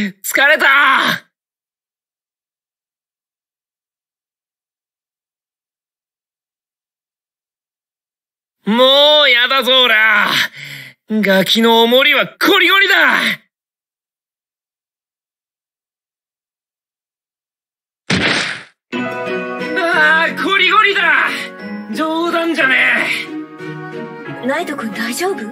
疲れた。もうやだぞおら。ガキのおもりはゴリゴリだ。ああ、ゴリゴリだ。冗談じゃねえ。ナイト君大丈夫？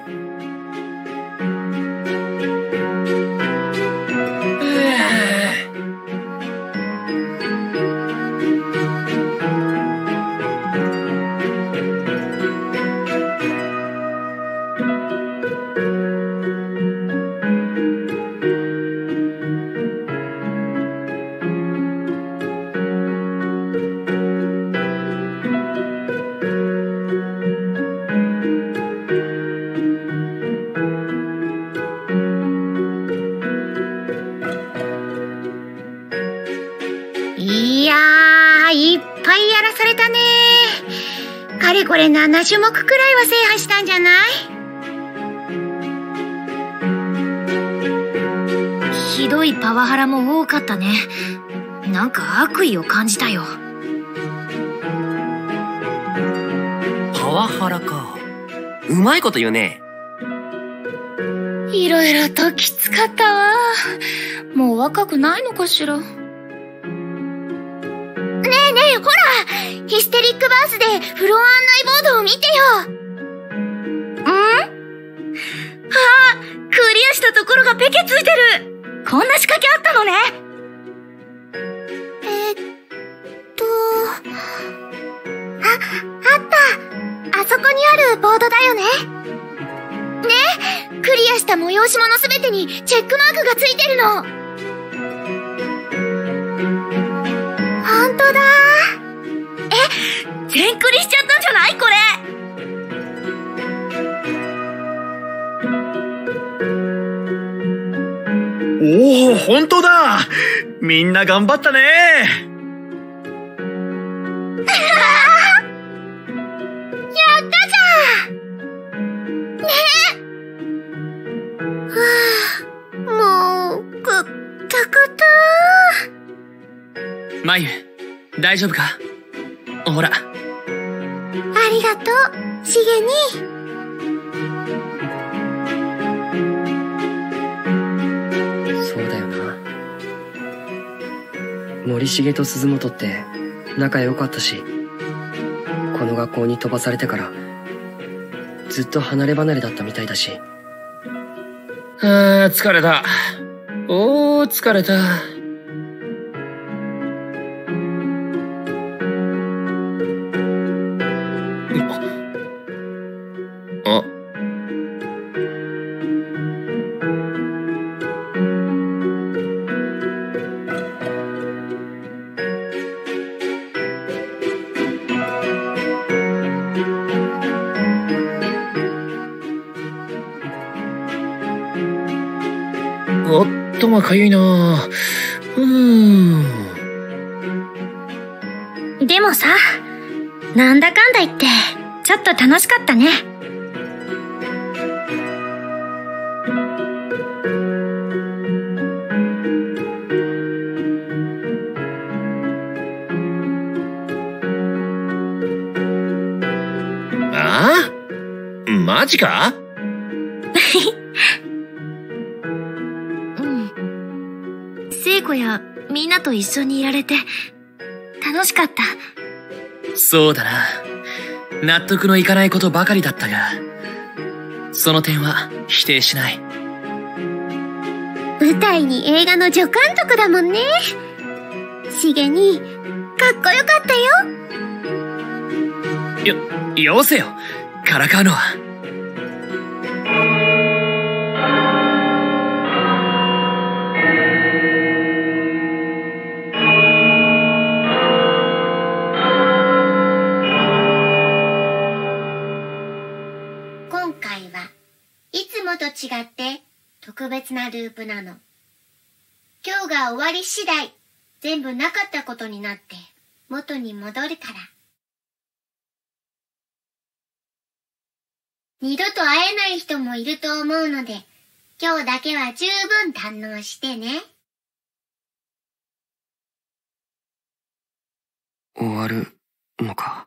これ7種目くらいは制覇したんじゃない？ひどいパワハラも多かったね。なんか悪意を感じたよ。 パワハラか。うまいこと言うね。 いろいろときつかったわ。もう若くないのかしら。ねえねえ、ほら、ヒステリックバースでフロア案内ボードを見てよ。クリアしたところがペケついてる。こんな仕掛けあったのね。あった。あそこにあるボードだよね。ね、クリアした催し物すべてにチェックマークがついてるの。ほんとだ。全クリしちゃったんじゃないこれ。 おお、ほんとだ。みんな頑張ったね。 やったじゃん。ねえ。もう、くたくた。 まゆ、大丈夫か？ほら。 ありがとう、しげに。 そうだよな。森重と鈴本って仲良かったし、この学校に飛ばされてからずっと離れ離れだったみたいだし。 疲れた。おー、疲れた。頭かゆいな。 でもさ、なんだかんだ言ってちょっと楽しかったね。 ああ？マジか？ 聖子やみんなと一緒にいられて楽しかった。 そうだな。納得のいかないことばかりだったが、その点は否定しない。 舞台に映画の助監督だもんね。しげにかっこよかったよ。よせよ、からかうのは。 今回はいつもと違って特別なループなの。今日が終わり次第全部なかったことになって元に戻るから。二度と会えない人もいると思うので、今日だけは十分堪能してね。 終わるのか。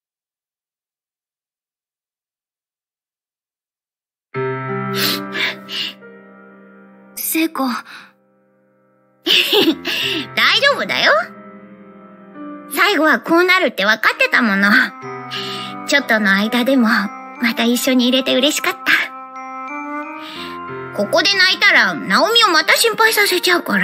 聖子。大丈夫だよ。最後はこうなるって分かってたもの。ちょっとの間でも、また一緒に入れて嬉しかった。ここで泣いたら、ナオミをまた心配させちゃうから。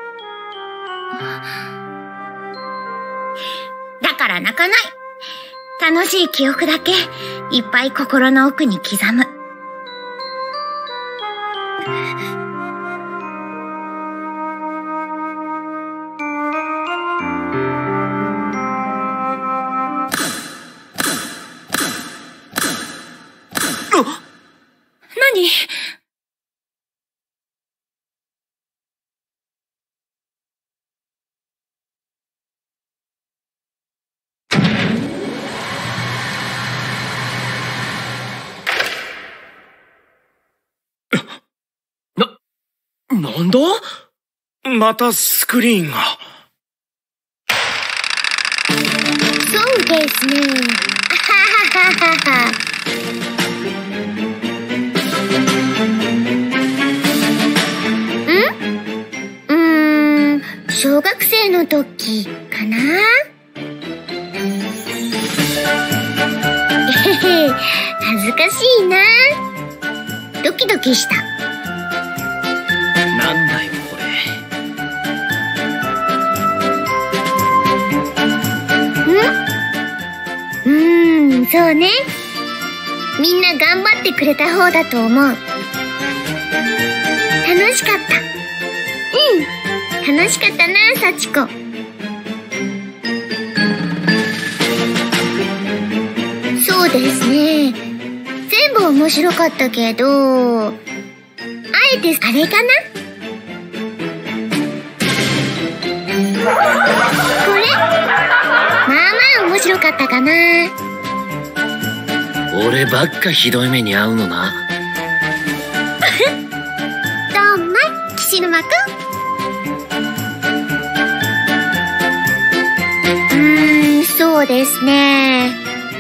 だから泣かない。楽しい記憶だけ、いっぱい心の奥に刻む。何？ なんだ？またスクリーンが。 そうですね。あはははは。小学生の時かな。恥ずかしいな。ドキドキした。 なんだよこれ。そうね。みんな頑張ってくれた方だと思う。楽しかった。楽しかったな、幸子。そうですね。全部面白かったけど、あえてあれかな？これ？まあまあ面白かったかな。 俺ばっかひどい目に遭うのな。 どんまい、岸沼くん。そうですね。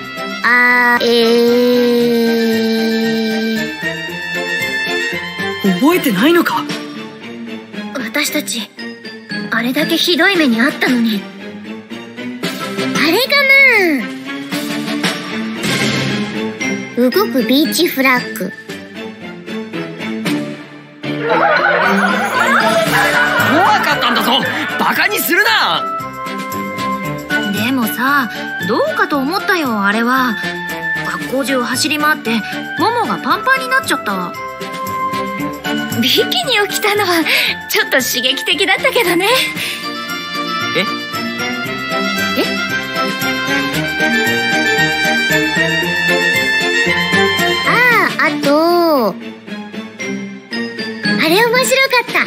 覚えてないのか？ 私たち、あれだけひどい目にあったのに。あれかな？動くビーチフラッグ。 怖かったんだぞ！バカにするな！ でもさ、どうかと思ったよ、あれは。学校中走り回って、ももがパンパンになっちゃった。ビキニを着たのは、ちょっと刺激的だったけどね。 あと、あれ面白かった。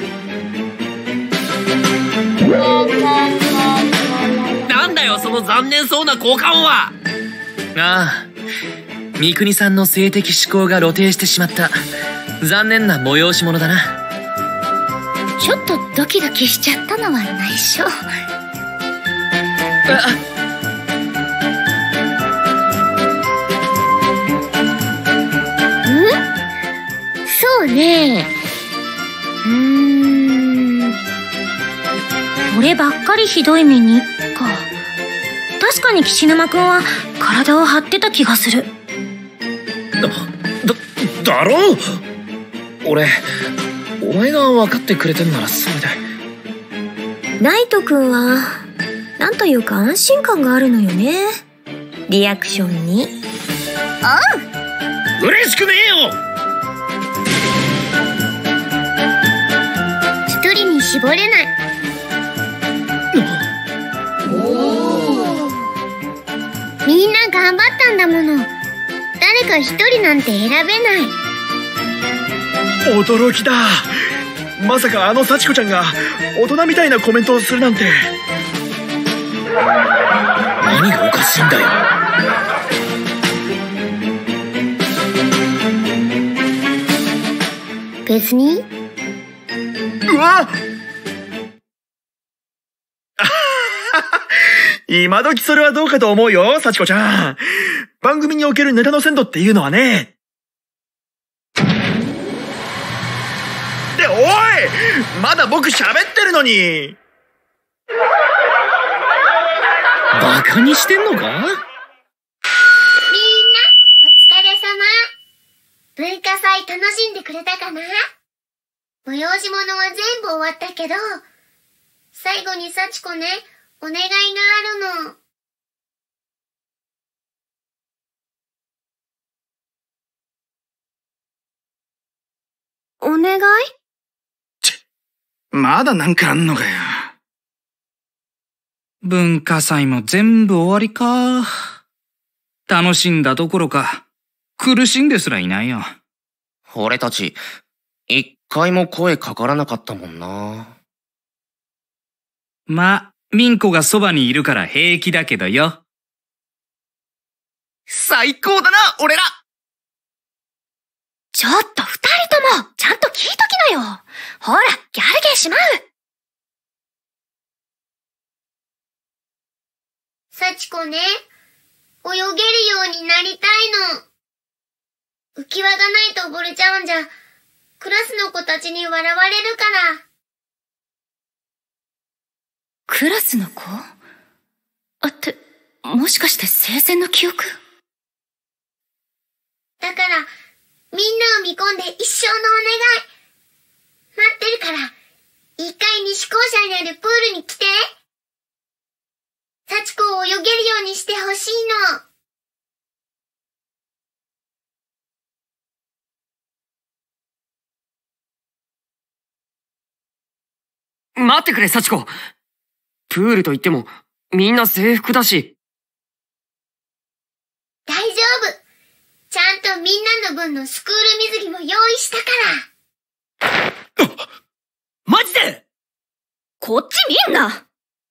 なんだよその残念そうな交換は。 ああ、三國さんの性的思考が露呈してしまった残念な催し物だな。 ちょっとドキドキしちゃったのは内緒。そうね。 俺ばっかりひどい目にか。確かに岸沼くんは体を張ってた気がする。 だろう。俺、お前が分かってくれてんならそれで。 ナイトくんはなんというか安心感があるのよね、リアクションに。 嬉しくねえよ。 一人に絞れない。みんな頑張ったんだもの。誰か一人なんて選べない。 驚きだ。まさかあの幸子ちゃんが大人みたいなコメントをするなんて。 何がおかしいんだよ。 別に。 うわっ今時それはどうかと思うよ、幸子ちゃん。番組におけるネタの鮮度っていうのはね。っておい、まだ僕喋ってるのに。 バカにしてんのか？ みんな、お疲れ様。文化祭楽しんでくれたかな？催し物は全部終わったけど、最後に幸子ね、お願いがあるの。 お願い？ まだなんかあんのかよ。 文化祭も全部終わりか。楽しんだどころか、苦しんですらいないよ。 俺たち、一回も声かからなかったもんな。 ま、ミンコがそばにいるから平気だけどよ。 最高だな、俺ら！ ちょっと二人とも、ちゃんと聞いときなよ。ほら、ギャルゲーしまう。 幸子ね、泳げるようになりたいの。浮き輪がないと溺れちゃうんじゃ、クラスの子たちに笑われるから。 クラスの子？もしかして生前の記憶？ だから、みんなを見込んで一生のお願い。待ってるから、一回西校舎にあるプールに来て。幸子を泳げるようにしてほしい待ってくれ、幸子。プールといっても、みんな制服だし。 大丈夫。ちゃんとみんなの分のスクール水着も用意したから。 マジで？ こっち見んな！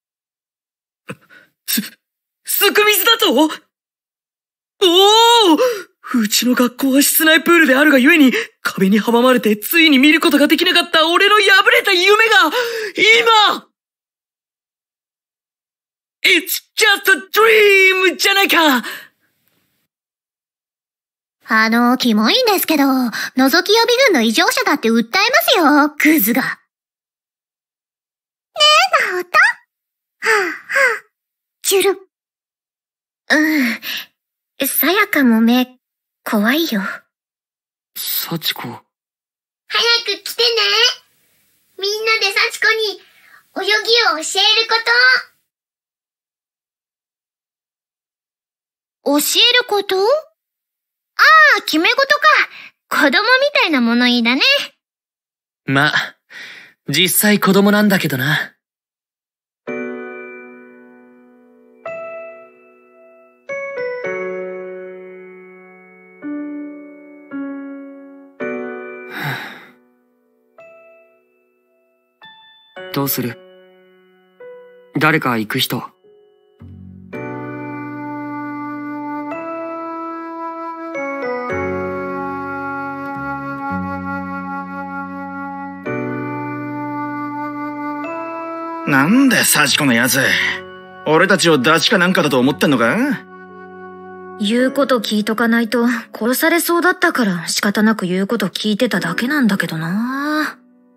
すく水だと？おお！うちの学校は室内プールであるがゆえに、壁に阻まれてついに見ることができなかった俺の破れた夢が、今！ It's just a dream じゃないか！ キモいんですけど、覗き予備軍の異常者だって訴えますよ、クズが。ねえ、ナオト？はぁはぁ。チュル。さやかも目、怖いよ。 幸子。 早く来てね。みんなで幸子に泳ぎを教えること。教えること？ああ、決め事か。子供みたいな物言いだね。 まあ、実際子供なんだけどな。 どうする？誰か行く人。 なんだよ、幸子のやつ。俺たちをダチかなんかだと思ってんのか？ 言うこと聞いとかないと殺されそうだったから仕方なく言うこと聞いてただけなんだけどな。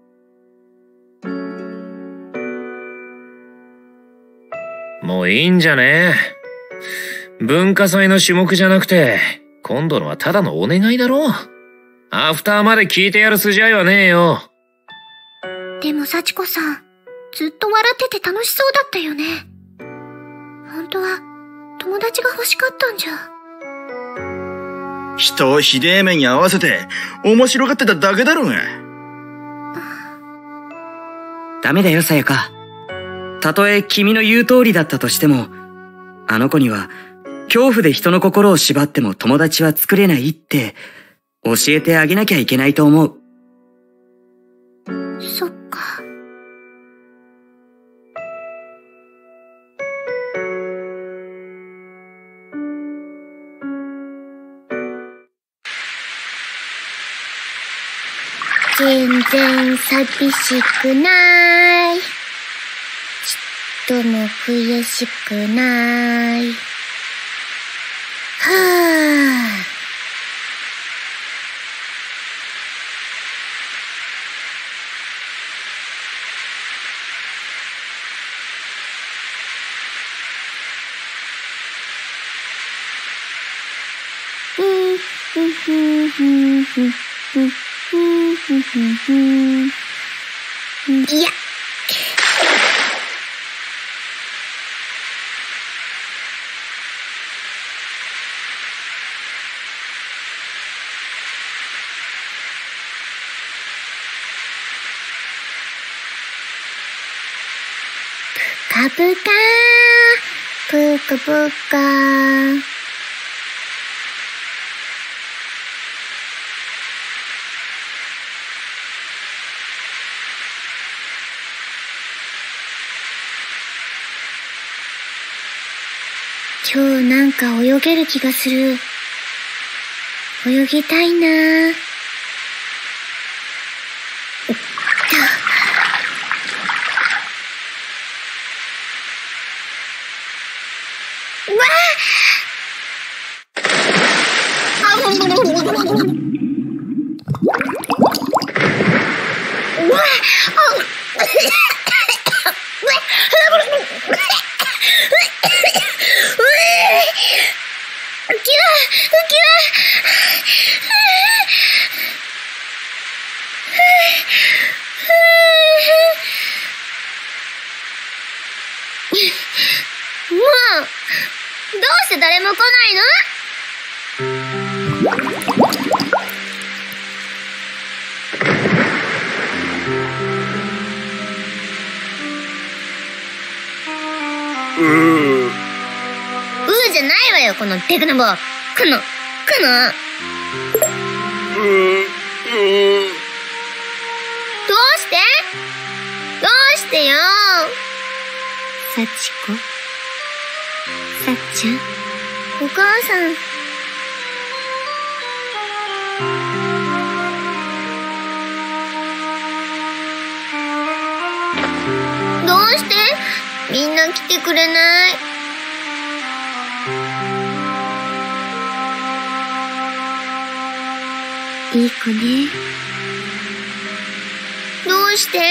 もういいんじゃねえ。文化祭の種目じゃなくて、今度のはただのお願いだろ。アフターまで聞いてやる筋合いはねえよ。 でも幸子さん、ずっと笑ってて楽しそうだったよね。本当は友達が欲しかったんじゃ。 人をひでえ目に合わせて面白がってただけだろうが。 ダメだよ、さやか。たとえ君の言う通りだったとしても、あの子には恐怖で人の心を縛っても友達は作れないって教えてあげなきゃいけないと思う。 そっか。全然寂しくない。 とも悔しくない。はぁ。いや。ぷかぷかー、ぷかぷかー。今日なんか泳げる気がする。泳ぎたいなぁ。もう、どうして誰も来ないの？じゃないわよ、このデクノボ。どうしてよ。幸子、さっちゃん、お母さん。どうしてみんな来てくれない？いい子ね。どうして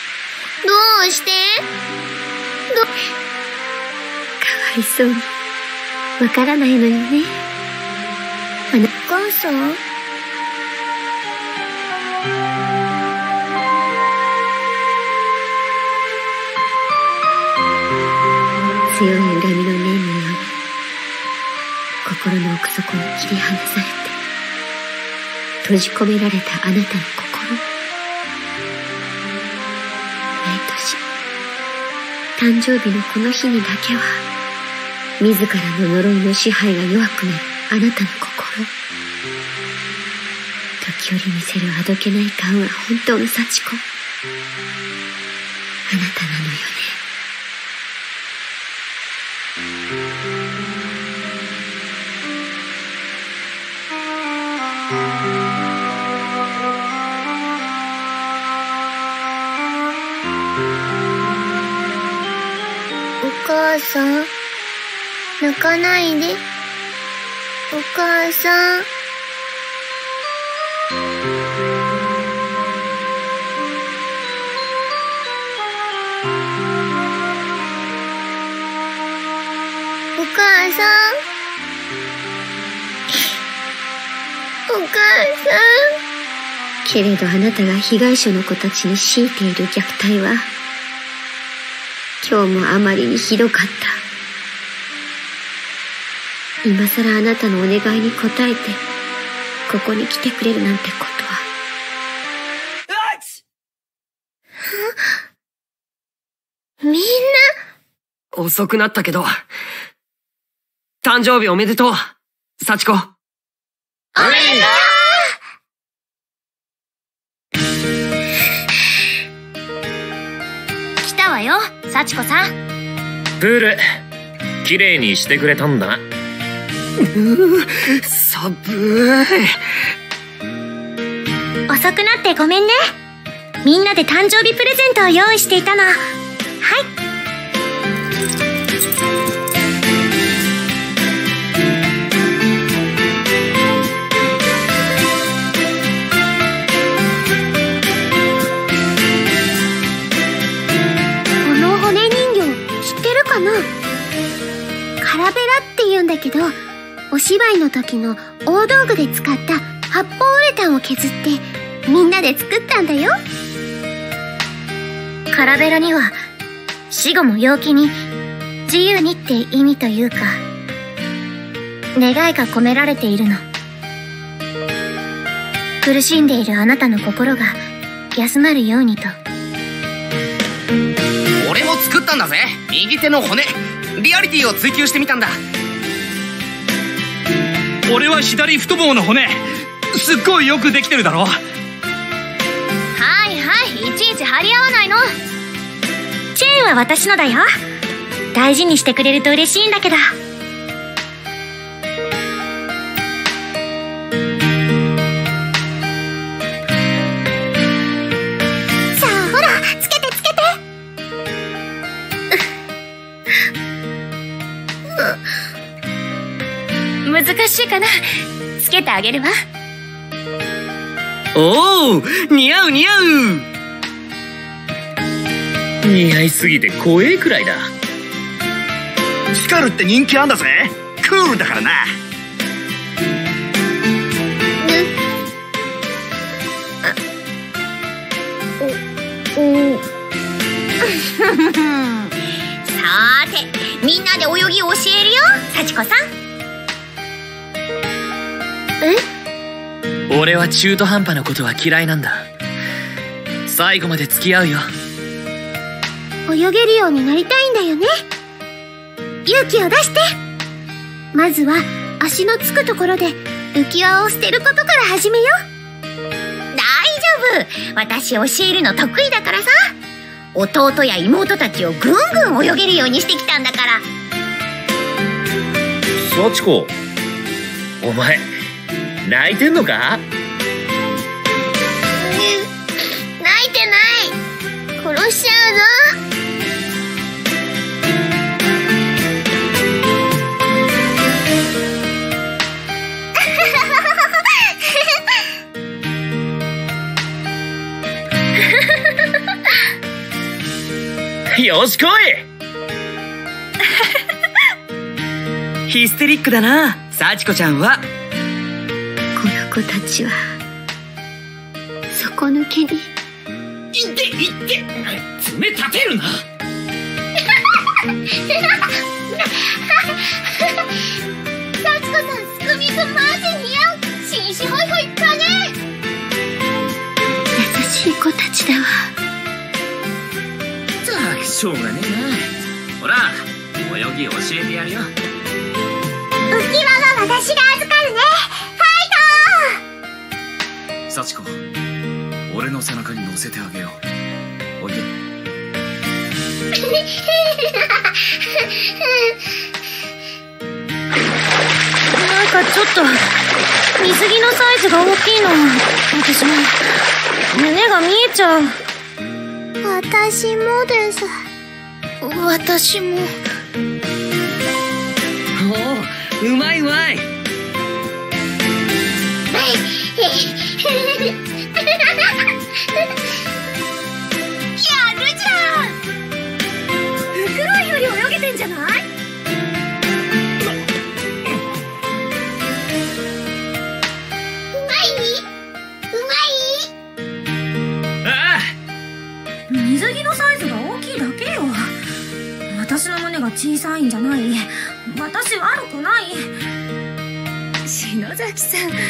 かわいそうに。わからないのよね。お母さん？強い恨みの念により、心の奥底に切り離されて、閉じ込められたあなたの心。誕生日のこの日にだけは、自らの呪いの支配が弱くなるあなたの心。時折見せるあどけない顔が本当の幸子。あなたなのよね。お母さん、泣かないで。お母さん。お母さん。お母さん。けれどあなたが被害者の子たちに強いている虐待は、今日もあまりにひどかった。今さらあなたのお願いに応えて、ここに来てくれるなんてことは。みんな。 遅くなったけど、誕生日おめでとう、幸子。 おめでとう。 来たわよ、幸子さん。 プール、綺麗にしてくれたんだな。 寒い。 遅くなってごめんね。みんなで誕生日プレゼントを用意していたの。はい。 カラベラって言うんだけど、お芝居の時の大道具で使った発泡ウレタンを削ってみんなで作ったんだよ。 カラベラには死後も陽気に自由にって意味というか願いが込められているの。苦しんでいるあなたの心が休まるようにと。 俺も作ったんだぜ、右手の骨。リアリティを追求してみたんだ。 俺は左太ももの骨。すっごいよくできてるだろ。 はいはい、いちいち張り合わないの。チェーンは私のだよ。大事にしてくれると嬉しいんだけど。 さあほら、つけてつけて。 難しいかな。つけてあげるわ。 おお、似合う似合う。 似合いすぎて怖えくらいだ。 スカルって人気あんだぜ。クールだからな。 さーて、みんなで泳ぎを教えるよ、幸子さん。 俺は中途半端なことは嫌いなんだ。最後まで付き合うよ。 泳げるようになりたいんだよね。勇気を出して。まずは足のつくところで浮き輪を捨てることから始めよう。 大丈夫、私教えるの得意だからさ。弟や妹たちをぐんぐん泳げるようにしてきたんだから。 幸子、お前泣いてんのか？ 泣いてない。殺しちゃうぞ。 よし来い。 ヒステリックだな、幸子ちゃんは。 この子たちは底抜けに。 いっていって、爪立てるな。 幸子さん、スクミズマジ似合う。紳士ホイホイかね。優しい子たちだわ。 しょうがねえな。ほら、泳ぎ教えてやるよ。 浮き輪は私が預かるね。ファイト。 幸子、俺の背中に乗せてあげよう。おいで。 なんかちょっと水着のサイズが大きいの。私も胸が見えちゃう。 私もです。 私も。 おお、うまいうまい。 やるじゃん。フクロウより泳げてんじゃない？うまい？ ああ、 水着のサイズが大きいだけよ。私の胸が小さいんじゃない。私悪くない。篠崎さん。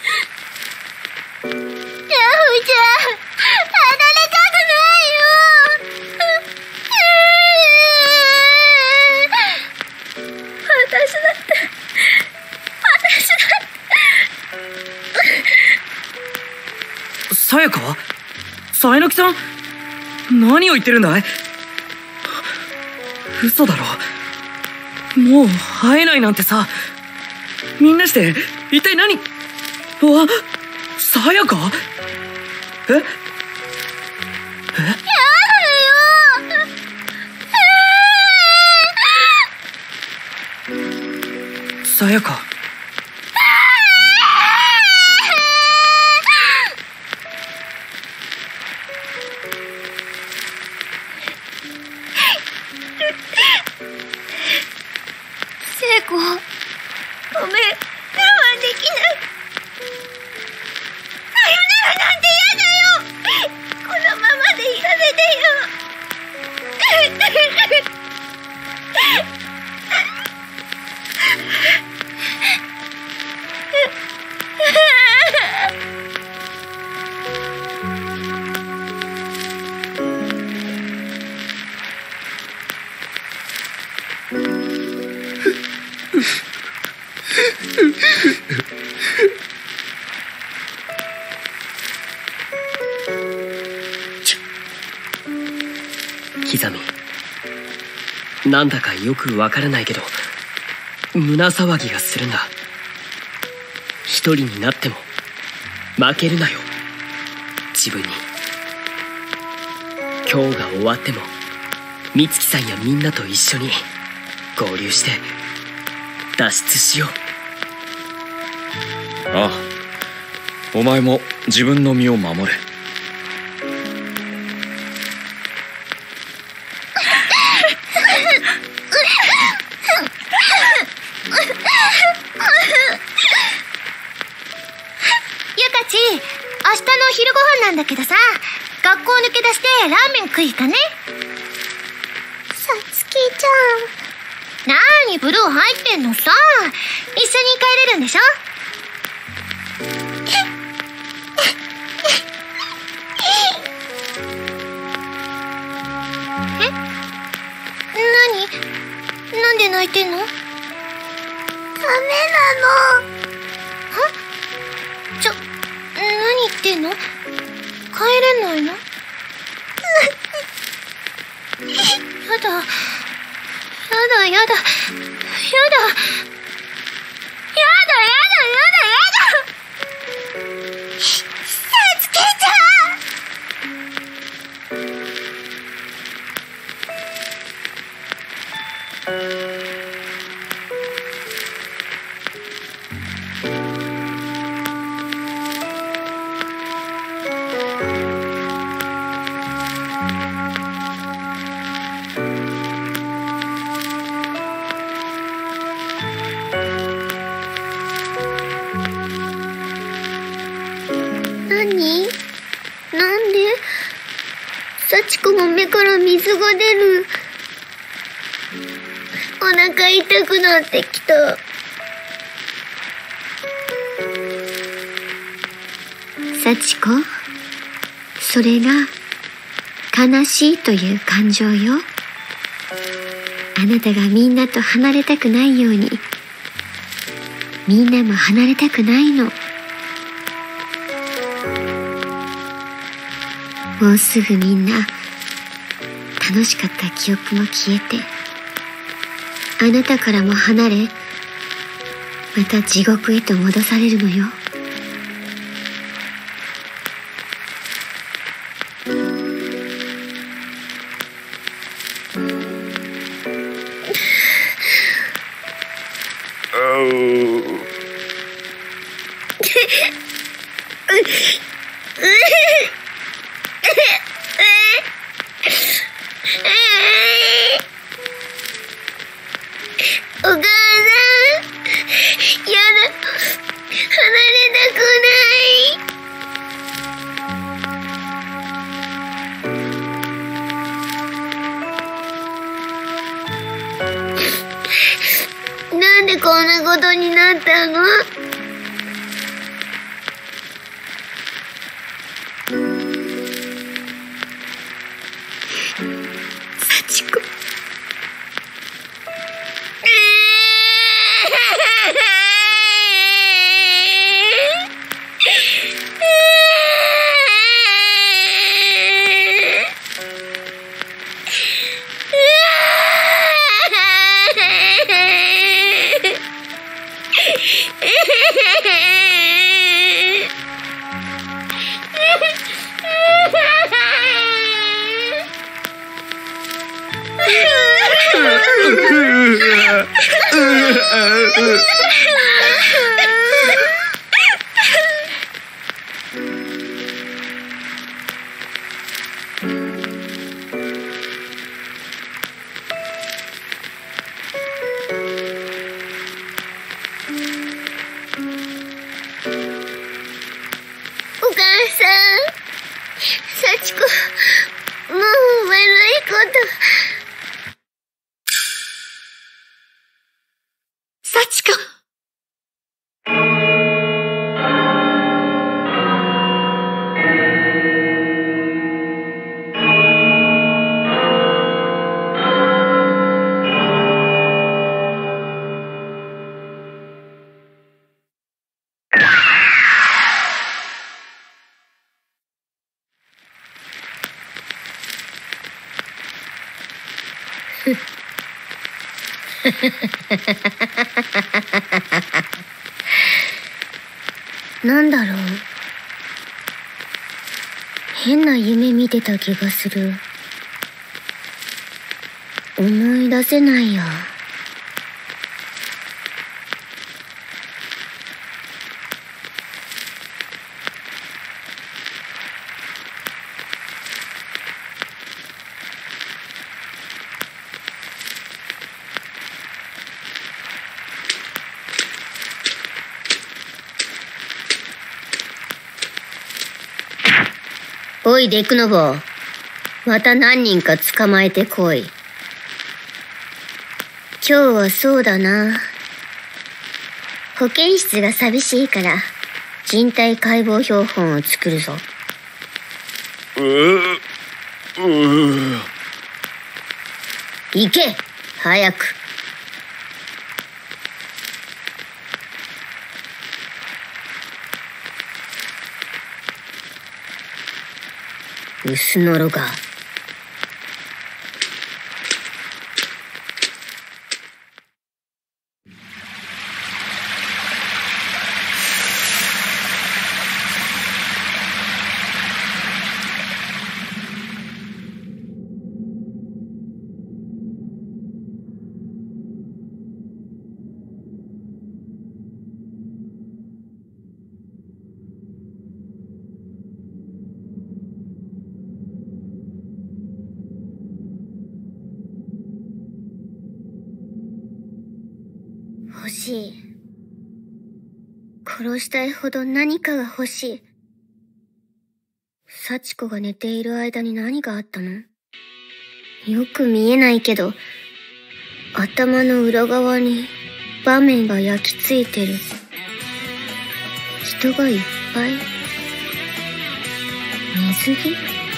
離れたくないよ。 さやか？さえのきさん？何を言ってるんだい？嘘だろ。もう会えないなんてさ。みんなして一体何？さやか？え？ やだよ。 さやか。 聖子、ごめん、我慢できない。さよならなんて嫌だよ。このままでいられてよ。 キザミ、なんだかよくわからないけど胸騒ぎがするんだ。一人になっても負けるなよ、自分に。今日が終わっても美月さんやみんなと一緒に合流して脱出しよう。 ああ、お前も自分の身を守れ。 明日の昼ご飯なんだけどさ、学校抜け出してラーメン食い行かね。さつきちゃん。なーにブルー入ってんのさ。一緒に帰れるんでしょ。え？なんで泣いてんの？ダメなの。何言ってんの？帰れないの？やだ。さつきちゃなんで？幸子も目から水が出る。お腹痛くなってきた。幸子、それが悲しいという感情よ。あなたがみんなと離れたくないように、みんなも離れたくないの。もうすぐみんな楽しかった記憶も消えて、あなたからも離れ、また地獄へと戻されるのよ。お母さん、やだ、離れたくない。なんでこんなことになったの？幸子。 幸子、もう悪いこと。幸子。なんだろう。変な夢見てた気がする。思い出せないや。おい、デクノボ。また何人か捕まえてこい。今日はそうだな。保健室が寂しいから、人体解剖標本を作るぞ。行け、早く。薄のろが。欲しい。殺したいほど何かが欲しい。幸子が寝ている間に何があったの？よく見えないけど、頭の裏側に場面が焼き付いてる。人がいっぱい。水着？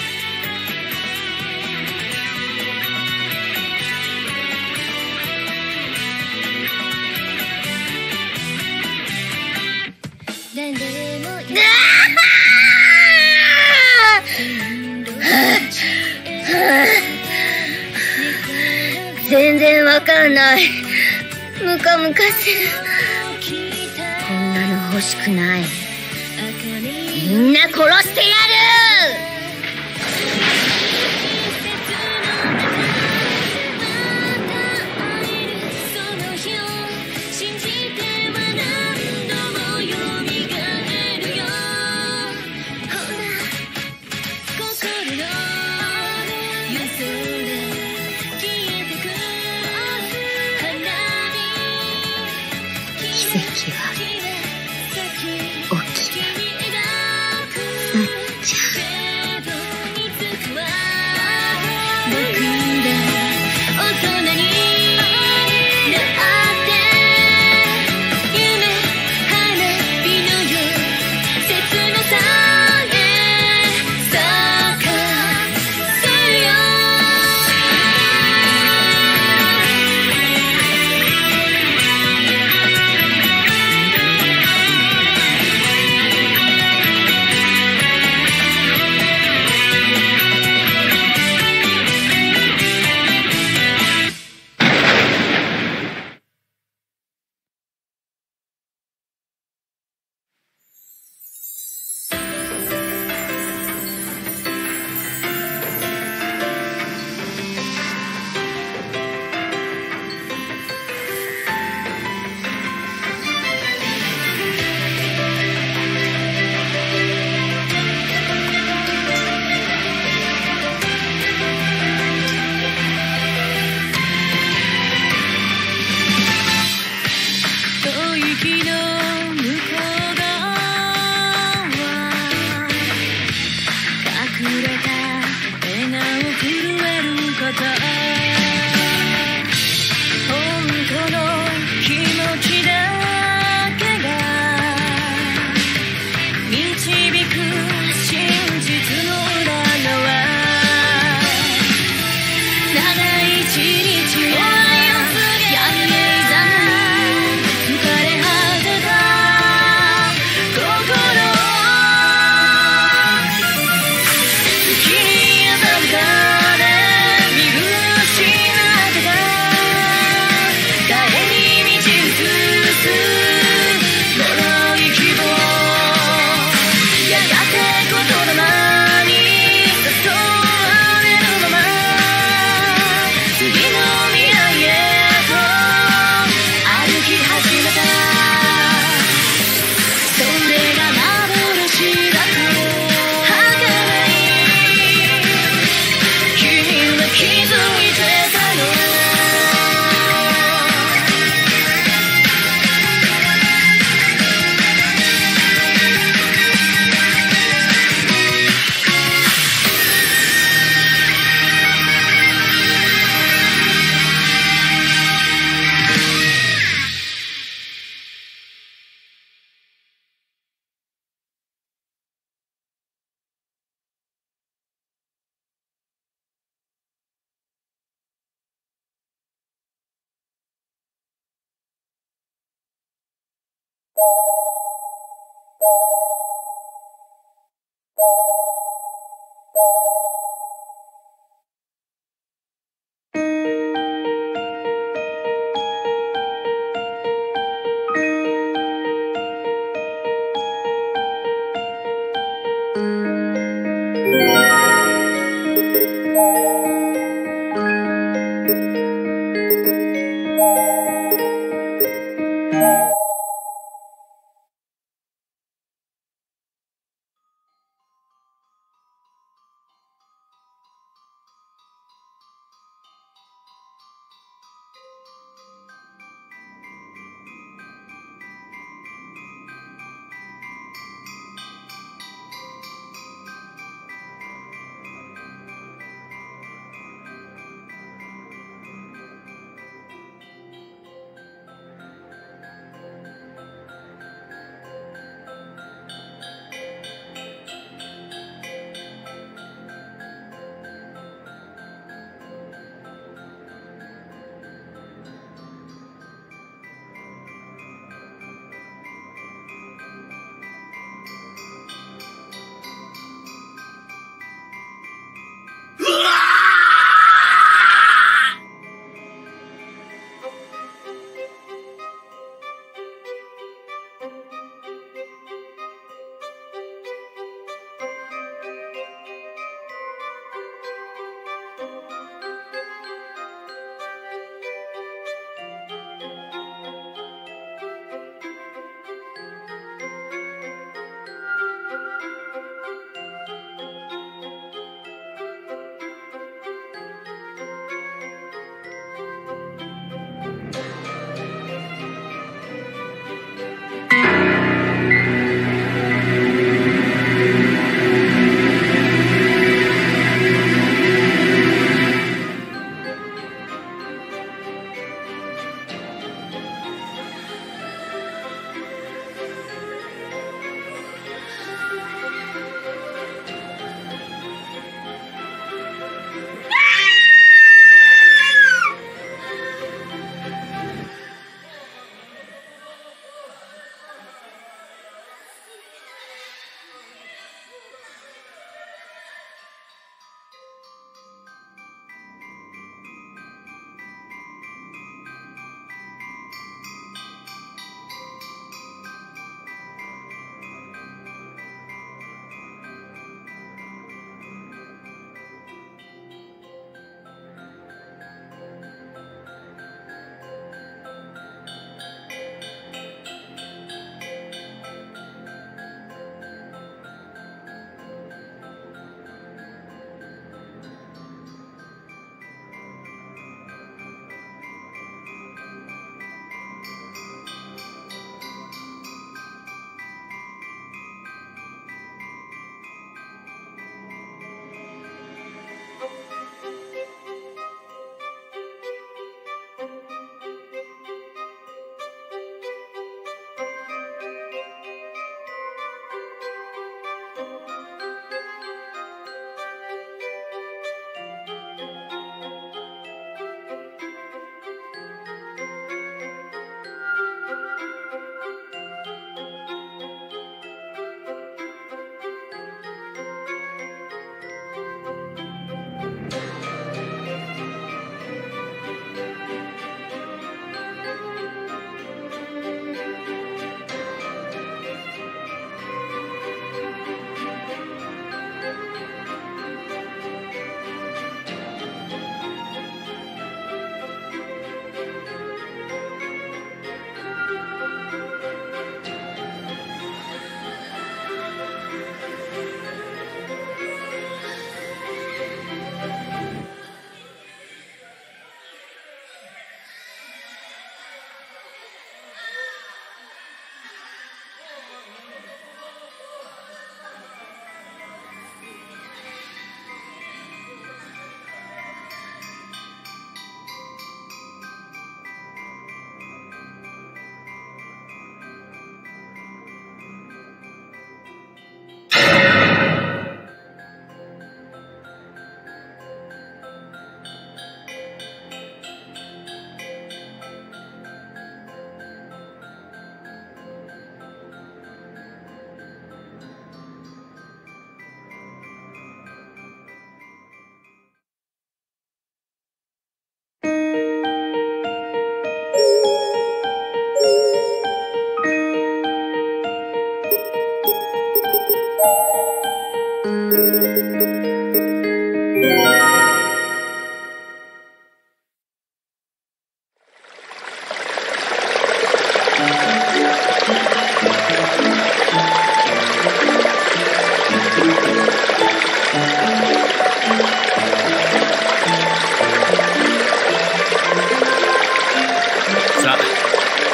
全然わかんない。ムカムカする。こんなの欲しくない。みんな殺してやる。奇跡は起きた。なっちゃう。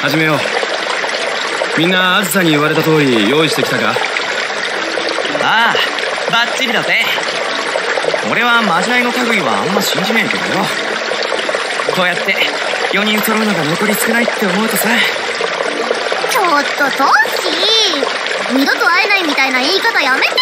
始めよう。みんなあずさに言われた通り用意してきたか？ ああ、バッチリだぜ。俺はまじないの類はあんま信じねえけどよ。こうやって4人揃うのが残り少ないって思うとさ。 ちょっとトッシー、二度と会えないみたいな言い方やめてよ。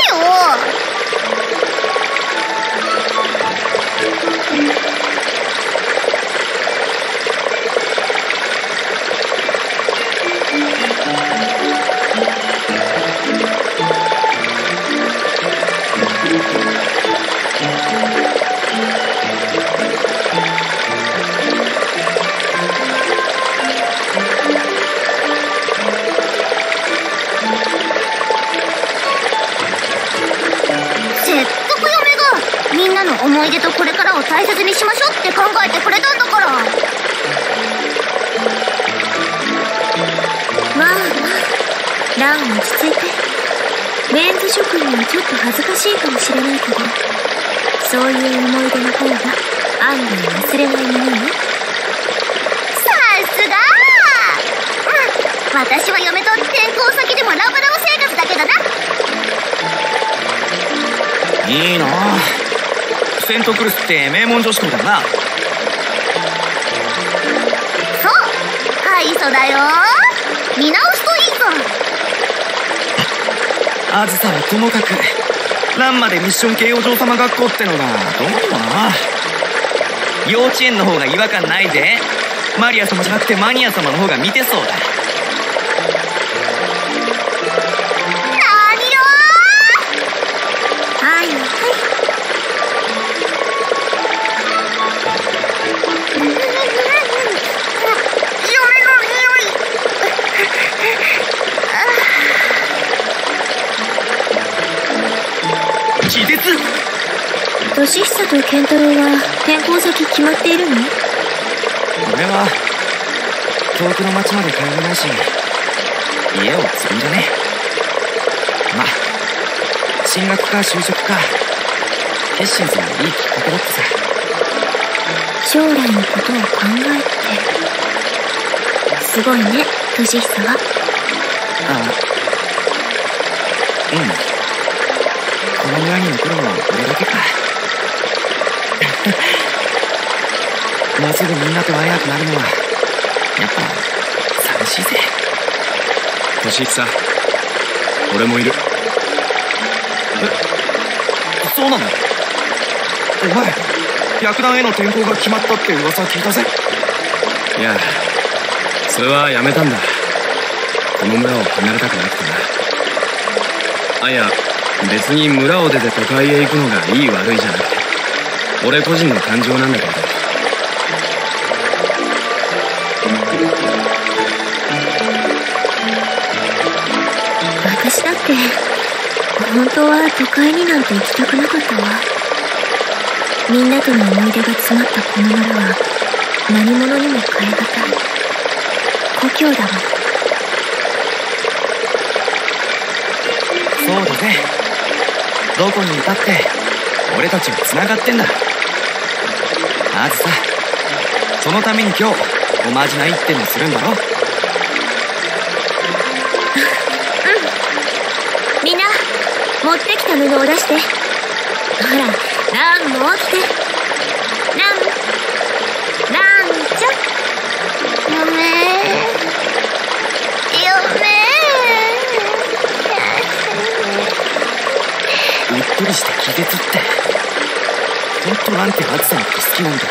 思い出とこれからを大切にしましょうって考えてくれたんだから。まあまあ、ラン落ち着いて。レンズ職人はちょっと恥ずかしいかもしれないけど、そういう思い出の方が案外忘れないものよ。さすがー、私は嫁と転校先でもラブラブ生活だけどな。 いいなあ、セントクルスって名門女子校だな。そう、 ハイソだよ。見直すといいぞ。 あずさはともかくランマでミッション系お嬢様学校ってのがどうにもな。幼稚園の方が違和感ないぜ。マリア様じゃなくてマニア様の方が見てそうだ。 なによー。はいはい。 気絶。 年久と健太郎は転校先決まっているの？ 俺は遠くの町まで帰れないし、家を継ぐんじゃねえ。まあ進学か就職か決心するのいいきっかけだってさ。 将来のことを考えて。すごいね、年久は。 ああ、うん。この村に残るのは俺だけか。もうすぐみんなと会えなくなるのはやっぱ寂しいぜ。 年久、俺もいる。 そうなの？お前、白団への転校が決まったって噂聞いたぜ。 いや、それはやめたんだ。この村を離れたくなくてな。あ、いや、別に村を出て都会へ行くのがいい悪いじゃなくて、俺個人の感情なんだけど。 私だって本当は都会になんて行きたくなかったわ。みんなとの思い出が詰まったこの村は何者にも代え難い故郷だもん。 そうだぜ。どこにいたって俺たちは繋がってんだ。あずさ、そのために今日おまじないってのするんだろ。 みんな持ってきた布を出して。ほら、ランも起きて。ランちゃん。 うっとりして気絶って、ほんとランってあずさのこと好きなんだ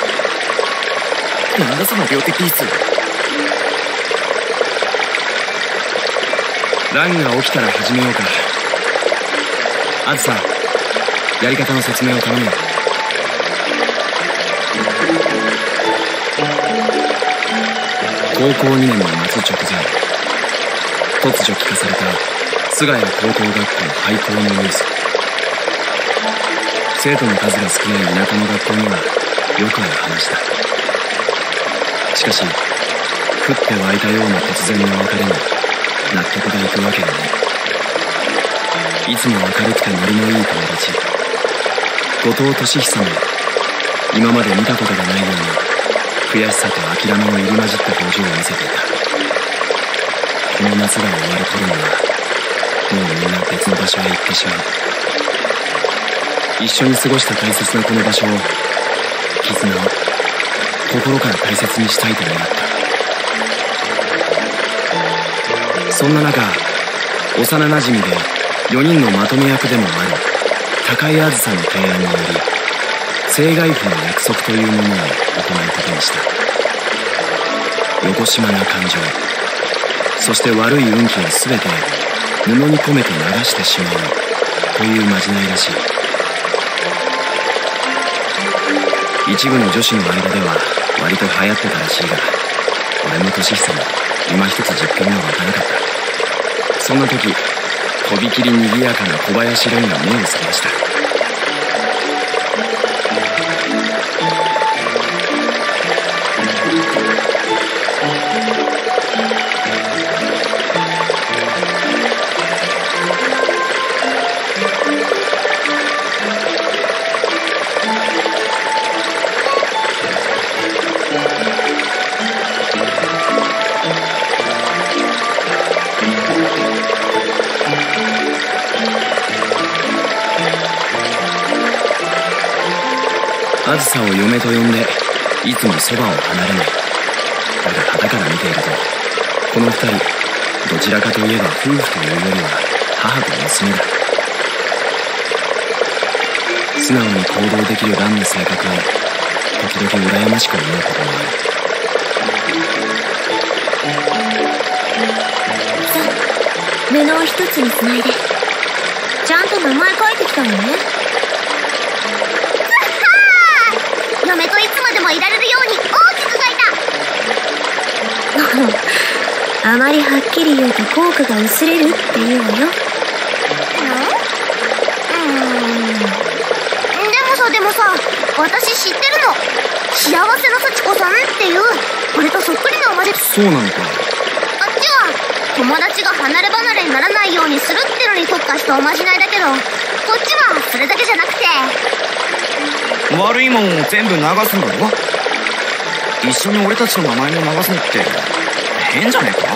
な。なんだその両手ピース。 ランが起きたら始めようか。あずさ、やり方の説明を頼むよ。高校2年の夏直前、突如聞かされた菅谷高等学校廃校のニュース。生徒の数が少ない田舎の学校にはよくある話だ。しかし、降って湧いたような突然の別れに納得がいくわけがない。いつも明るくてノリのいい友達、後藤俊久も今まで見たことがないように悔しさと諦めの入り混じった表情を見せていた。 この夏が終わる頃にはもうみんな別の場所へ行ってしまう。一緒に過ごした大切なこの場所を、絆を心から大切にしたいと願った。そんな中、幼なじみで4人のまとめ役でもある高井あずさの提案により、生涯譜の約束というものを行うことにした。よこしまな感情、そして悪い運気を全て布に込めて流してしまうというまじないらしい。一部の女子の間では割と流行ってたらしいが、俺も俊久も今一つ実感が湧かなかった。そんな時、とびきり賑やかな小林蓮が目を覚ました。あずさを嫁と呼んでいつもそばを離れない。だが傍から見ていると、この二人どちらかといえば夫婦というよりは母と娘だ。素直に行動できる蘭の性格を時々羨ましく思うこともある。 さあ、布を一つにつないで。ちゃんと名前書いてきたのね。 嫁といつまでもいられるように大きく書いた。あまりはっきり言うと効果が薄れるっていうわよ。 でもさ、私知ってるの。幸せの幸子さんっていう、俺とそっくりなおまじ。 そうなのか。 あっちは友達が離れ離れにならないようにするってのに特化したおまじないだけど、こっちはそれだけじゃなくて、 悪いもんを全部流すんだろ。一緒に俺たちの名前も流すのって変じゃねえか。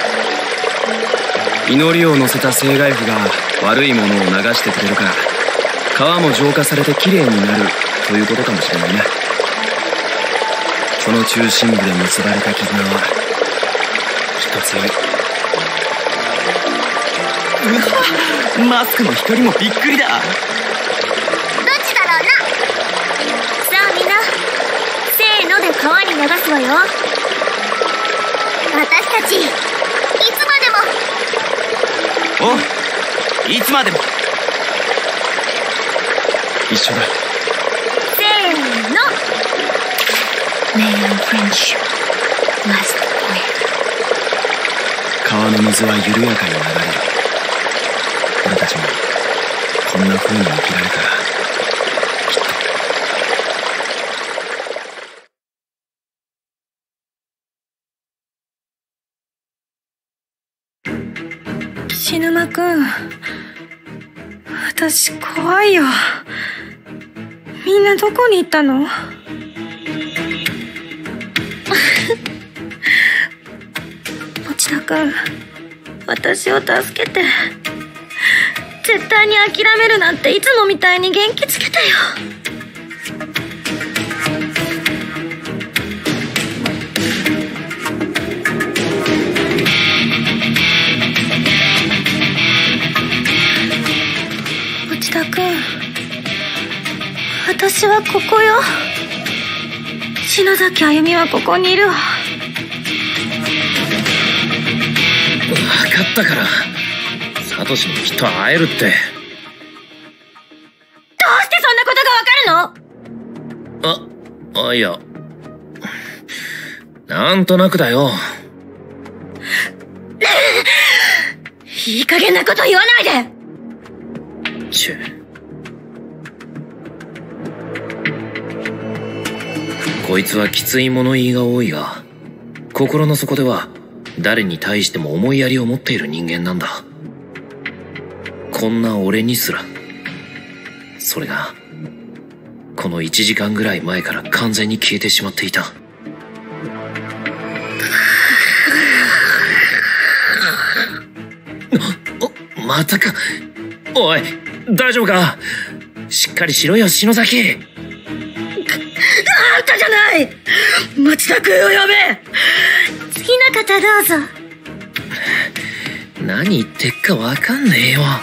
祈りを乗せた生涯譜が悪いものを流してくれるから、川も浄化されてきれいになるということかもしれないな。その中心部で結ばれた絆はきっと強い。 うわ、マスクの光もびっくりだ。 どっちだろうな。 さあみんな、せーので川に流すわよ。 私たちいつまでも。 おう、いつまでも一緒だ。 せーの。May our friendship last forever。 川の水は緩やかに流れる。俺たちもこんな風に生きられたらきっと。 菱沼くん、私怖いよ。みんなどこに行ったの？持田くん、私を助けて。絶対に諦めるなんていつもみたいに元気つけてよ。持田くん、私はここよ。篠崎あゆみはここにいるわ。 分かったから。サトシにきっと会えるって。どうしてそんなことがわかるの？ いや。なんとなくだよ。 いい加減なこと言わないで。 こいつはきつい物言いが多いが、心の底では誰に対しても思いやりを持っている人間なんだ。こんな俺にすら。それがこの1時間ぐらい前から完全に消えてしまっていた。 またか。おい、大丈夫か？しっかりしろよ、篠崎。 あんたじゃない！町田君を呼べ！好きな方どうぞ。 何言ってっかわかんねえよ。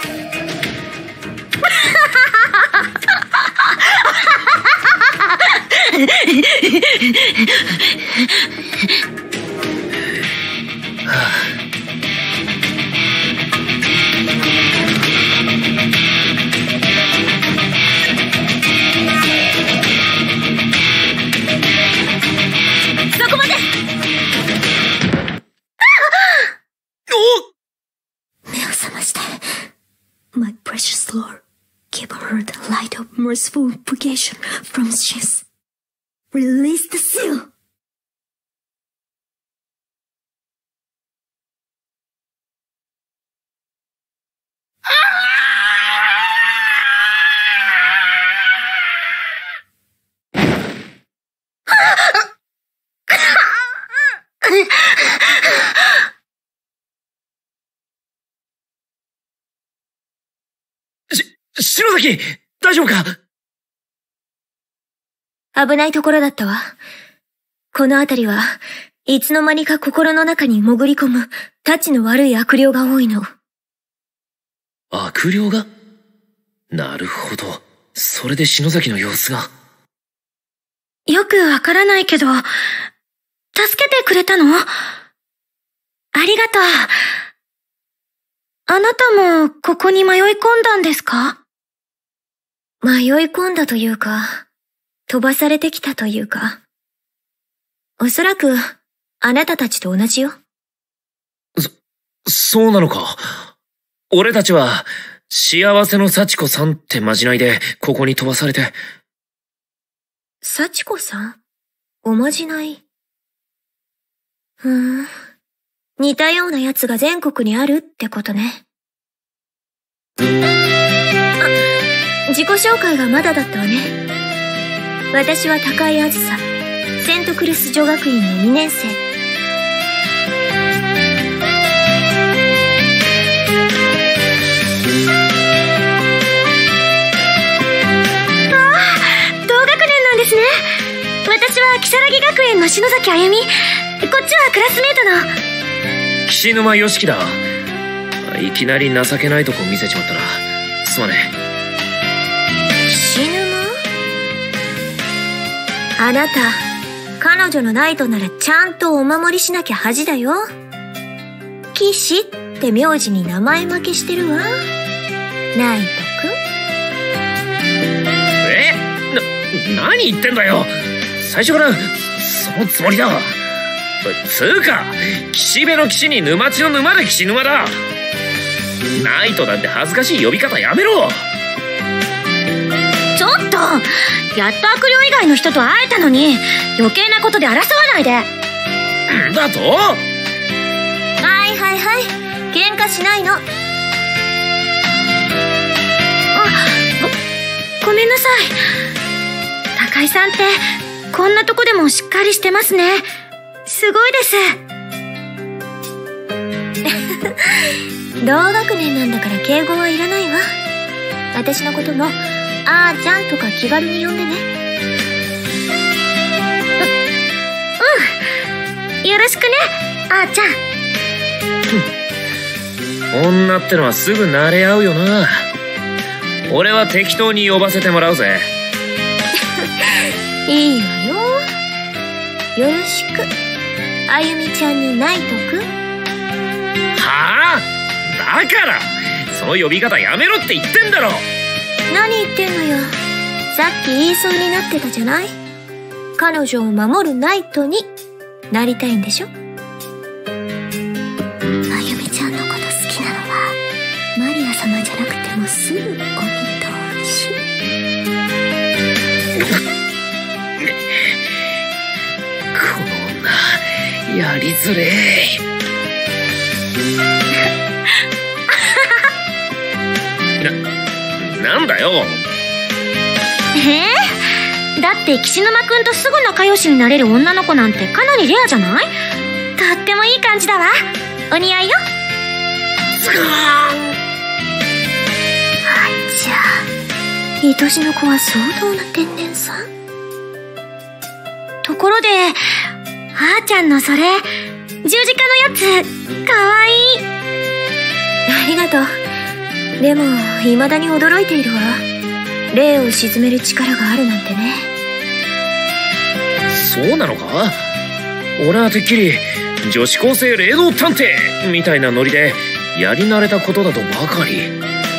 そこまで！ 目を覚まして。My precious Lord, give her the light of merciful purgation from sins. Release the seal! 篠崎、大丈夫か？ 危ないところだったわ。この辺りはいつの間にか心の中に潜り込むタチの悪い悪霊が多いの。 悪霊が？なるほど。それで篠崎の様子が。 よくわからないけど、助けてくれたの？ありがとう。あなたもここに迷い込んだんですか？迷い込んだというか、飛ばされてきたというか。おそらく、あなたたちと同じよ。 そうなのか。俺たちは、幸せの幸子さんってまじないで、ここに飛ばされて。 幸子さん？おまじない。似たようなやつが全国にあるってことね。自己紹介がまだだったわね。私は高井あずさ、セントクルス女学院の2年生。同学年なんですね。私は如月学園の篠崎あゆみ。こっちはクラスメートの岸沼良樹だ。いきなり情けないとこ見せちまったな。すまねえ。 岸沼？あなた、彼女のナイトならちゃんとお守りしなきゃ恥だよ。岸って名字に名前負けしてるわ。ナイトくん。 何言ってんだよ。最初からそのつもりだ。つうか、岸辺の岸に沼地の沼で岸沼だ。ナイトだって恥ずかしい呼び方やめろ。 ちょっと、やっと悪霊以外の人と会えたのに余計なことで争わないで。 だと？ はいはいはい、喧嘩しないの。ごめんなさい。高井さんってこんなとこでもしっかりしてますね。すごいです。同学年なんだから敬語はいらないわ。私のこともあーちゃんとか気軽に呼んでね。よろしくね、あーちゃん。 女ってのはすぐ慣れ合うよな。俺は適当に呼ばせてもらうぜ。 いいわよ。よろしく。あゆみちゃんにナイトくん。 はあ？だからその呼び方やめろって言ってんだろ。 何言ってんのよ。さっき言いそうになってたじゃない。彼女を守るナイトになりたいんでしょ。あゆみちゃんのこと好きなのはマリア様じゃなくてもすぐお見通し。 この女やりづれなんだよ。 だって岸沼くんとすぐ仲良しになれる女の子なんてかなりレアじゃない？とってもいい感じだわ。お似合いよ。 ちゃ、愛しの子は相当な天然さ。ところで、あーちゃんのそれ、十字架のやつ、かわいい。ありがとう。でも、未だに驚いているわ。霊を鎮める力があるなんてね。 そうなのか？俺はてっきり女子高生霊道探偵みたいなノリでやり慣れたことだとばかり。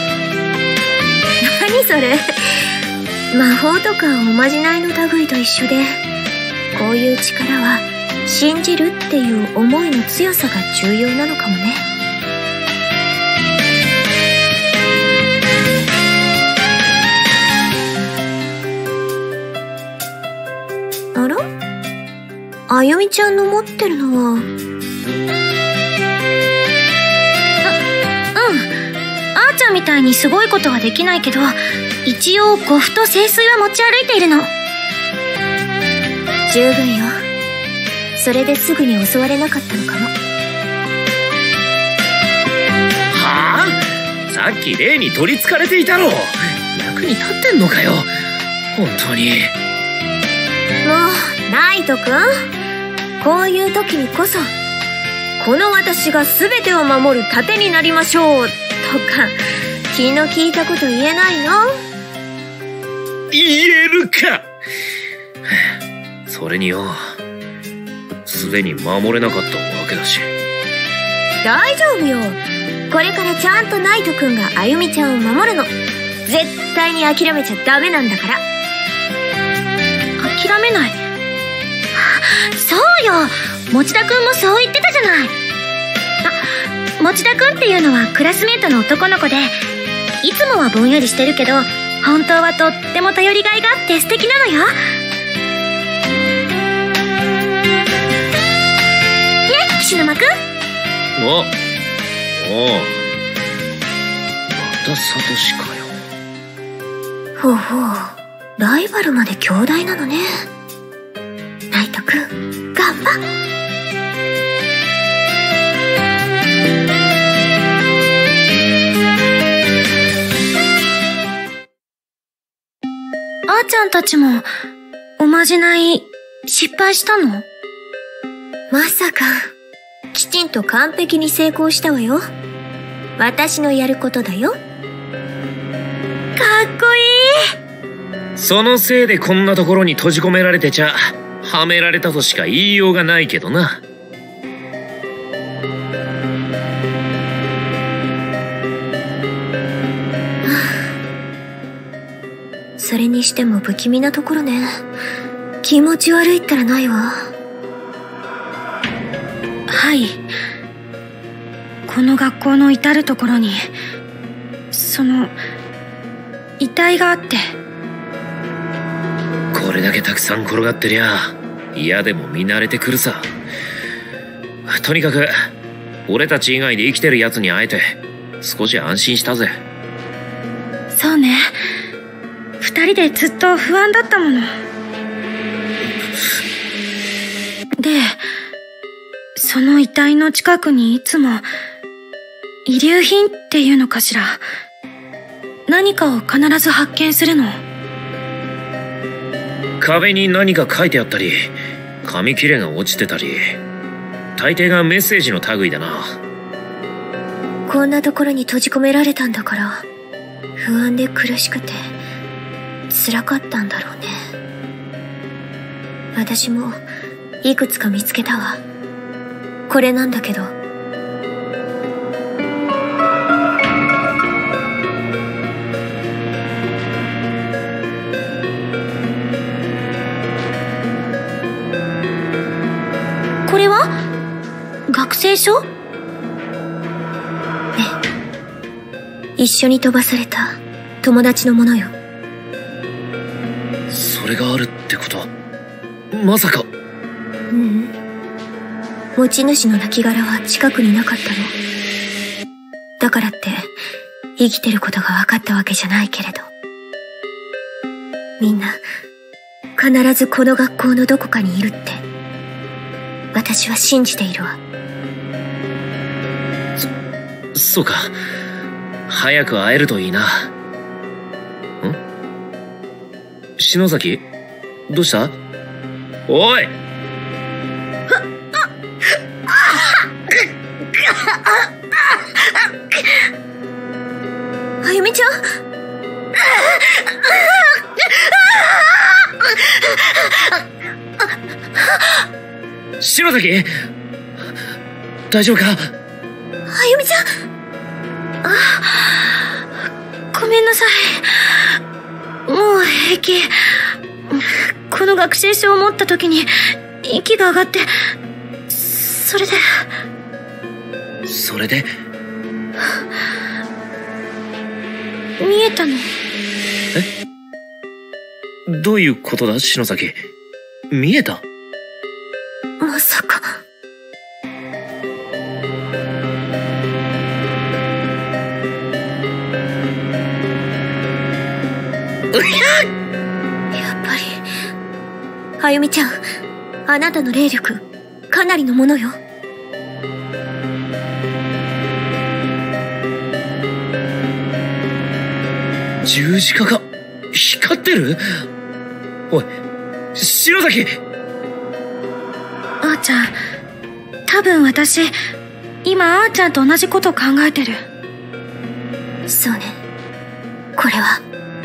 何それ。魔法とかおまじないの類と一緒で、こういう力は信じるっていう思いの強さが重要なのかもね。あら？あゆみちゃんの持ってるのは、あーちゃんみたいにすごいことはできないけど、一応呉服と聖水は持ち歩いているの。十分よ。それですぐに襲われなかったのかも。 はあ？さっき霊に取り憑かれていたろ。役に立ってんのかよ、本当に。 もうナイトくん、こういう時にこそ、この私が全てを守る盾になりましょうとか、気の利いたこと言えないの？ 言えるか。それによ、すでに守れなかったわけだし。 大丈夫よ。これからちゃんとナイトくんがあゆみちゃんを守るの。絶対に諦めちゃダメなんだから。諦めない？そうよ、持田くんもそう言ってたじゃない。持田くんっていうのはクラスメートの男の子で、いつもはぼんやりしてるけど、本当はとっても頼りがいがあって素敵なのよ。ね、岸沼くん。 おう、またサトシかよ。 ほうほう、ライバルまで兄弟なのね。ナイトくん、頑張っ。あーちゃんたちも、おまじない、失敗したの？まさか、きちんと完璧に成功したわよ。私のやることだよ。かっこいい！ そのせいでこんなところに閉じ込められてちゃ、はめられたとしか言いようがないけどな。 それにしても不気味なところね。気持ち悪いったらないわ。はい。この学校の至るところに、遺体があって。 これだけたくさん転がってりゃ、嫌でも見慣れてくるさ。とにかく、俺たち以外で生きてる奴に会えて、少し安心したぜ。 そうね。二人でずっと不安だったもの。で、その遺体の近くにいつも、遺留品っていうのかしら。何かを必ず発見するの。 壁に何か書いてあったり、紙切れが落ちてたり、大抵がメッセージの類だな。 こんなところに閉じ込められたんだから、不安で苦しくて、辛かったんだろうね。私もいくつか見つけたわ。これなんだけど。これは？学生証？ね、一緒に飛ばされた友達のものよ。 それがあるってことは、まさか。 うん。持ち主の亡骸は近くになかったの。だからって生きてることが分かったわけじゃないけれど、みんな必ずこの学校のどこかにいるって私は信じているわ。 そうか。早く会えるといいな。 篠崎、どうした？おい！ あゆみちゃん？ 篠崎、大丈夫か？ あゆみちゃん。ごめんなさい。もう平気。この学生証を持った時に息が上がって、それで見えたの。 え？どういうことだ、篠崎？見えた？ まさか。やっぱりあゆみちゃん、あなたの霊力かなりのものよ。 十字架が光ってる？おい、篠崎！ あーちゃん、多分私今あーちゃんと同じことを考えてる。そうね、これは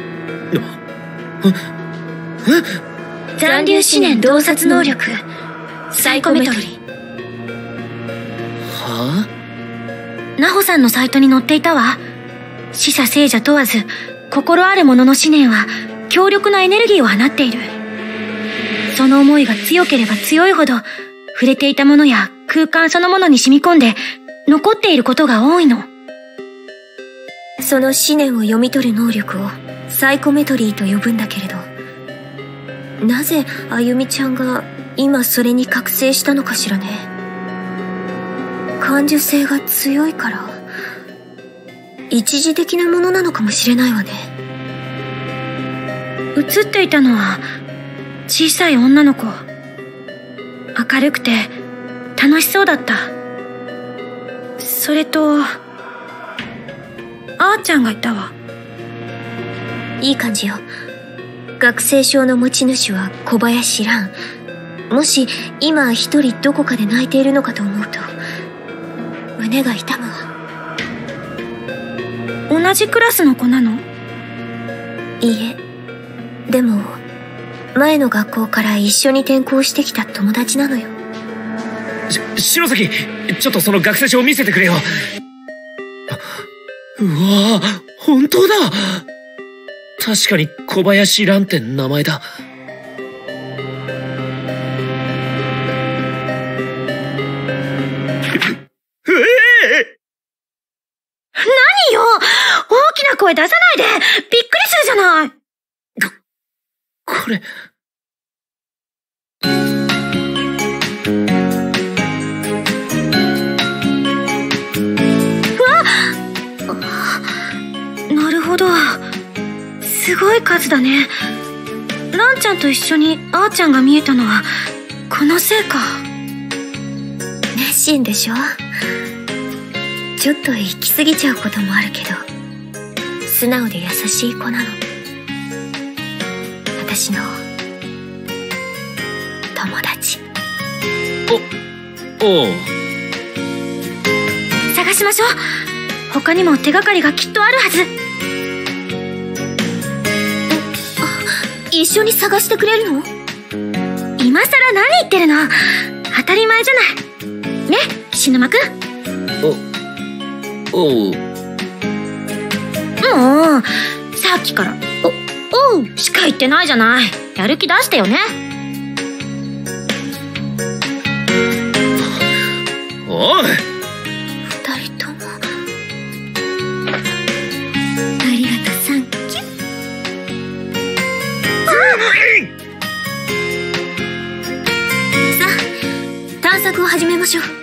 残留思念洞察能力サイコメトリー。 はあ？ナホさんのサイトに載っていたわ。死者生者問わず心ある者の思念は強力なエネルギーを放っている。その思いが強ければ強いほど触れていたものや空間そのものに染み込んで残っていることが多いの。その思念を読み取る能力をサイコメトリーと呼ぶんだけれど、なぜあゆみちゃんが今それに覚醒したのかしらね。感受性が強いから、一時的なものなのかもしれないわね。映っていたのは小さい女の子。明るくて楽しそうだった。それとあーちゃんがいたわ。いい感じよ。学生証の持ち主は小林蘭。もし今一人どこかで泣いているのかと思うと胸が痛むわ。同じクラスの子なの？いいえ、でも前の学校から一緒に転校してきた友達なのよ。 篠崎、ちょっとその学生証を見せてくれよ。うわぁ、本当だ。確かに小林蘭って名前だ。 何よ、大きな声出さないで。びっくりするじゃない。 これなるほど、すごい数だね。ランちゃんと一緒にあーちゃんが見えたのはこのせいか。熱心でしょ。ちょっと行き過ぎちゃうこともあるけど素直で優しい子なの。私の友達。 おう。 探しましょう。他にも手がかりがきっとあるはず。一緒に探してくれるの？今さら何言ってるの？当たり前じゃないね、岸沼くん。 おう。 もうさっきからおうしか言ってないじゃない。やる気出してよね。 おい、 二人ともありがとう、サンキュー。さあ探索を始めましょう。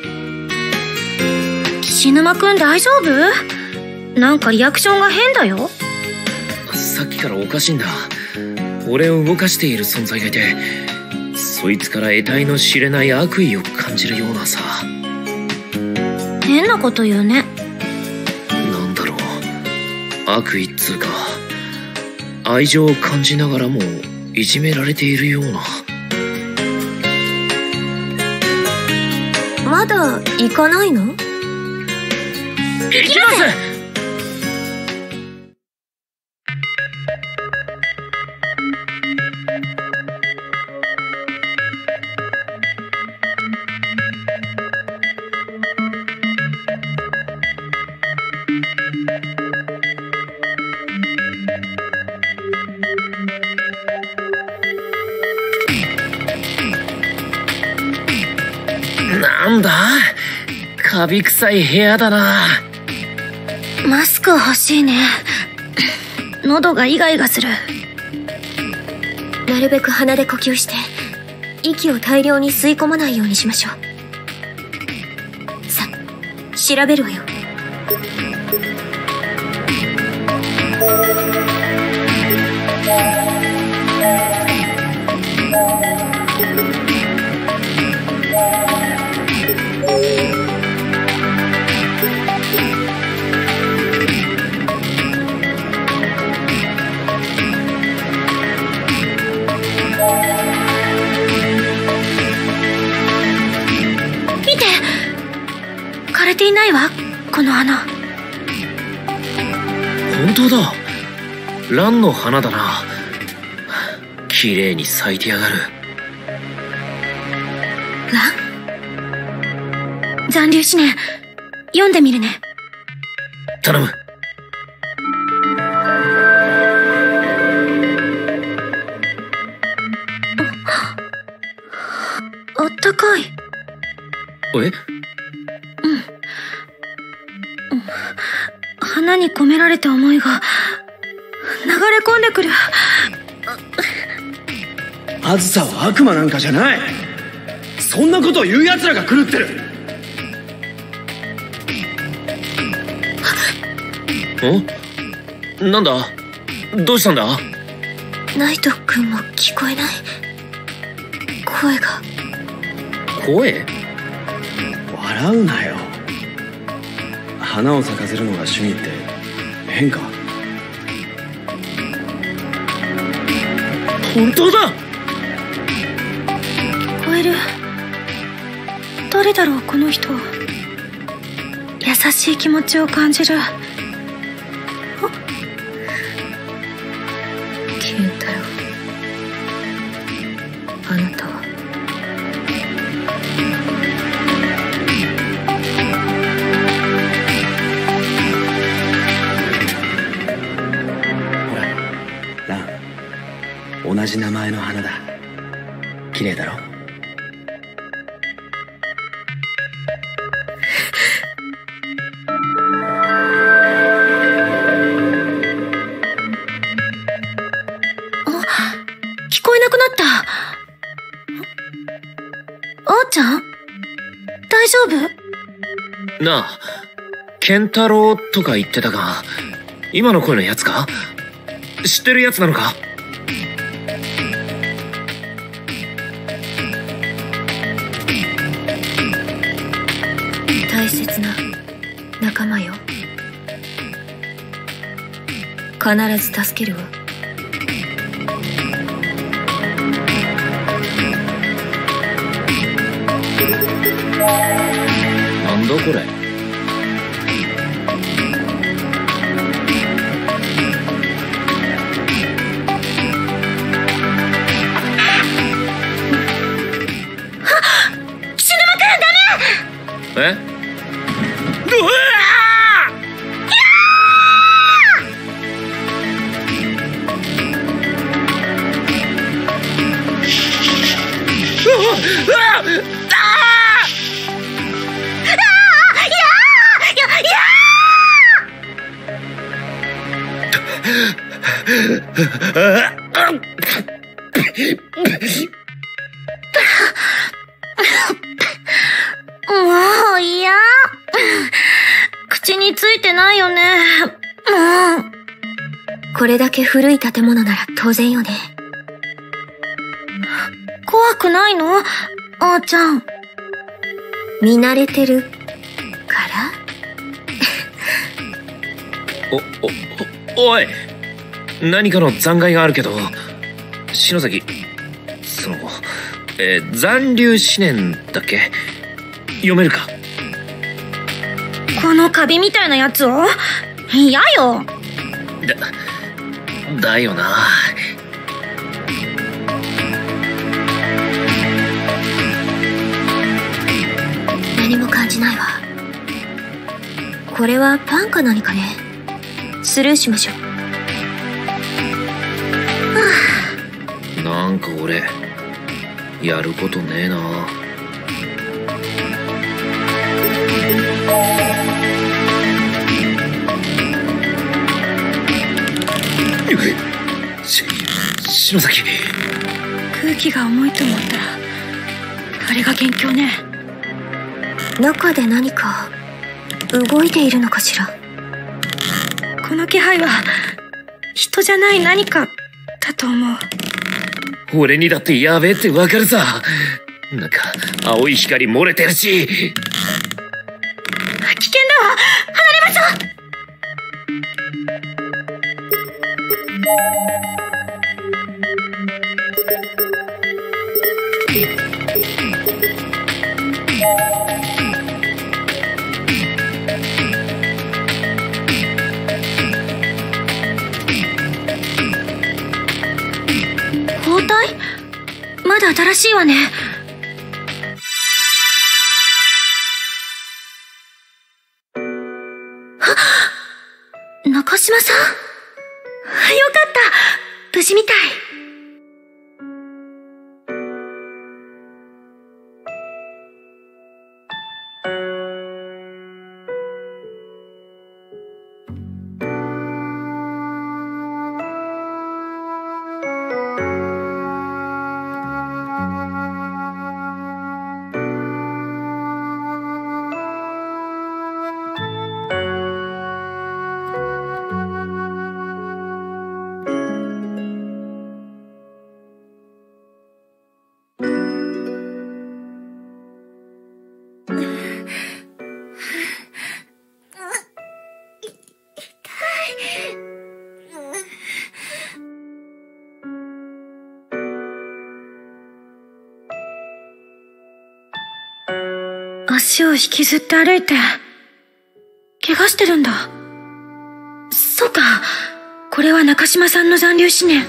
岸沼くん大丈夫？なんかリアクションが変だよ。 さっきからおかしいんだ。俺を動かしている存在がいて、そいつから得体の知れない悪意を感じるようなさ。 変なこと言うね。 なんだろう、悪意っつうか愛情を感じながらもいじめられているような。 まだ行かないの？ 行きます！なんだ？カビ臭い部屋だな。 マスク欲しいね。喉がイガイガする。なるべく鼻で呼吸して息を大量に吸い込まないようにしましょう。さ、調べるわよ。枯れていないわ、この花。 本当だ。蘭の花だな。綺麗に咲いてやがる。 蘭？残留思念、読んでみるね。 頼む。 あったかい。 え？ 花に込められた思いが流れ込んでくる。 あずさは悪魔なんかじゃない。そんなことを言う奴らが狂ってる。 ん？なんだ？どうしたんだ？ ナイト君も聞こえない。声が。 声？ 笑うなよ。花を咲かせるのが趣味って変か？ 本当だ！ 聞こえる。誰だろう、この人。優しい気持ちを感じる。健太郎、あなたは。 同じ名前の花だ。綺麗だろ？ 聞こえなくなった。あーちゃん？大丈夫？ なあ、健太郎とか言ってたが、今の声のやつか？知ってるやつなのか？ 大切な仲間よ。必ず助けるわ。 なんだこれ？え？うわもう嫌。口についてないよね。これだけ古い建物なら当然よね。怖くないの？あーちゃん。見慣れてるからおい、何かの残骸があるけど、 篠崎、残留思念だっけ？読めるか？ このカビみたいなやつを？嫌よ。 だよな。 何も感じないわ。これはパンか何かね。スルーしましょう。 なんか俺やることねえな。篠崎、 空気が重いと思ったらあれが元凶ね。 中で何か動いているのかしら。 この気配は人じゃない何かだと思う。 俺にだってやべえってわかるさ。なんか青い光漏れてるし。危険だわ、離れましょう。 包帯？まだ新しいわね。中島さん？よかった。無事みたい。足を引きずって歩いて怪我してるんだ。そうか、これは中島さんの残留思念。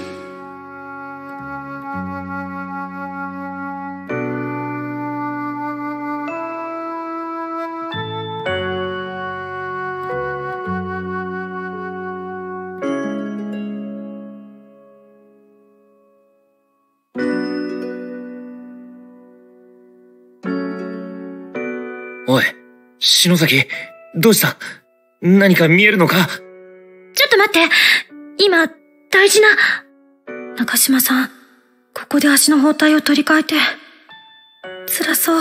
おい、篠崎、どうした？何か見えるのか？ ちょっと待って。今、大事な。中島さん、ここで足の包帯を取り替えて。辛そう。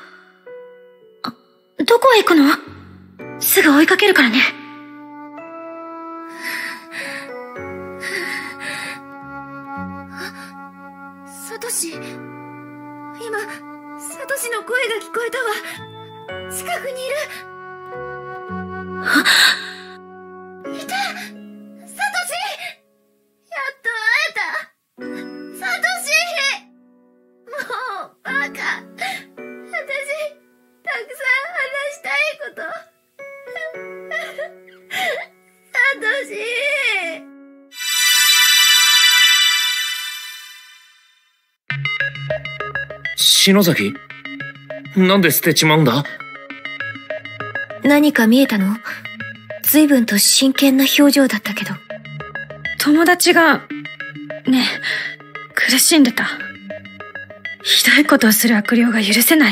どこへ行くの？すぐ追いかけるからね。 サトシ。今、サトシの声が聞こえたわ。近くにいる。いた！サトシ！やっと会えた！サトシ！もう、バカ。私、たくさん話したいこと。サトシ！ 篠崎？なんで捨てちまうんだ？ 何か見えたの？随分と真剣な表情だったけど。 友達が、ね、苦しんでた。ひどいことをする悪霊が許せない。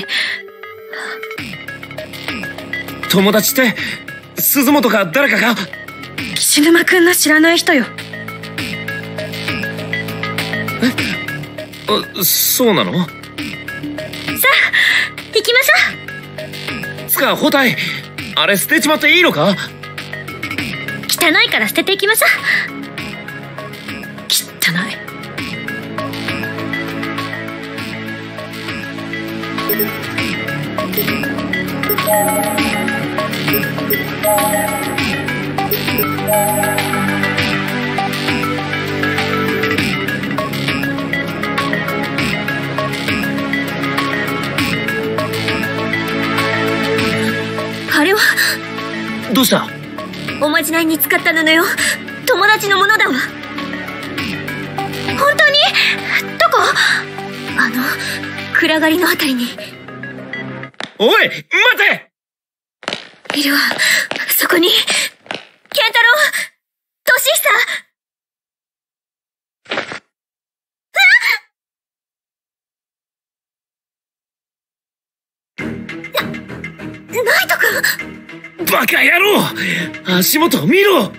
友達って、鈴本か誰かか？ 岸沼くんの知らない人よ。 そうなの？さあ、 行きましょう。つか、包帯、あれ捨てちまっていいのか？ 汚いから捨てていきましょう。汚い。 どうした？ おまじないに使った布よ。友達のものだわ。本当に？どこ？暗がりのあたりに。 おい、待て！ いるわ。そこに、ケンタロウ、トシヒサ。ナイト君！ バカ野郎！足元を見ろ！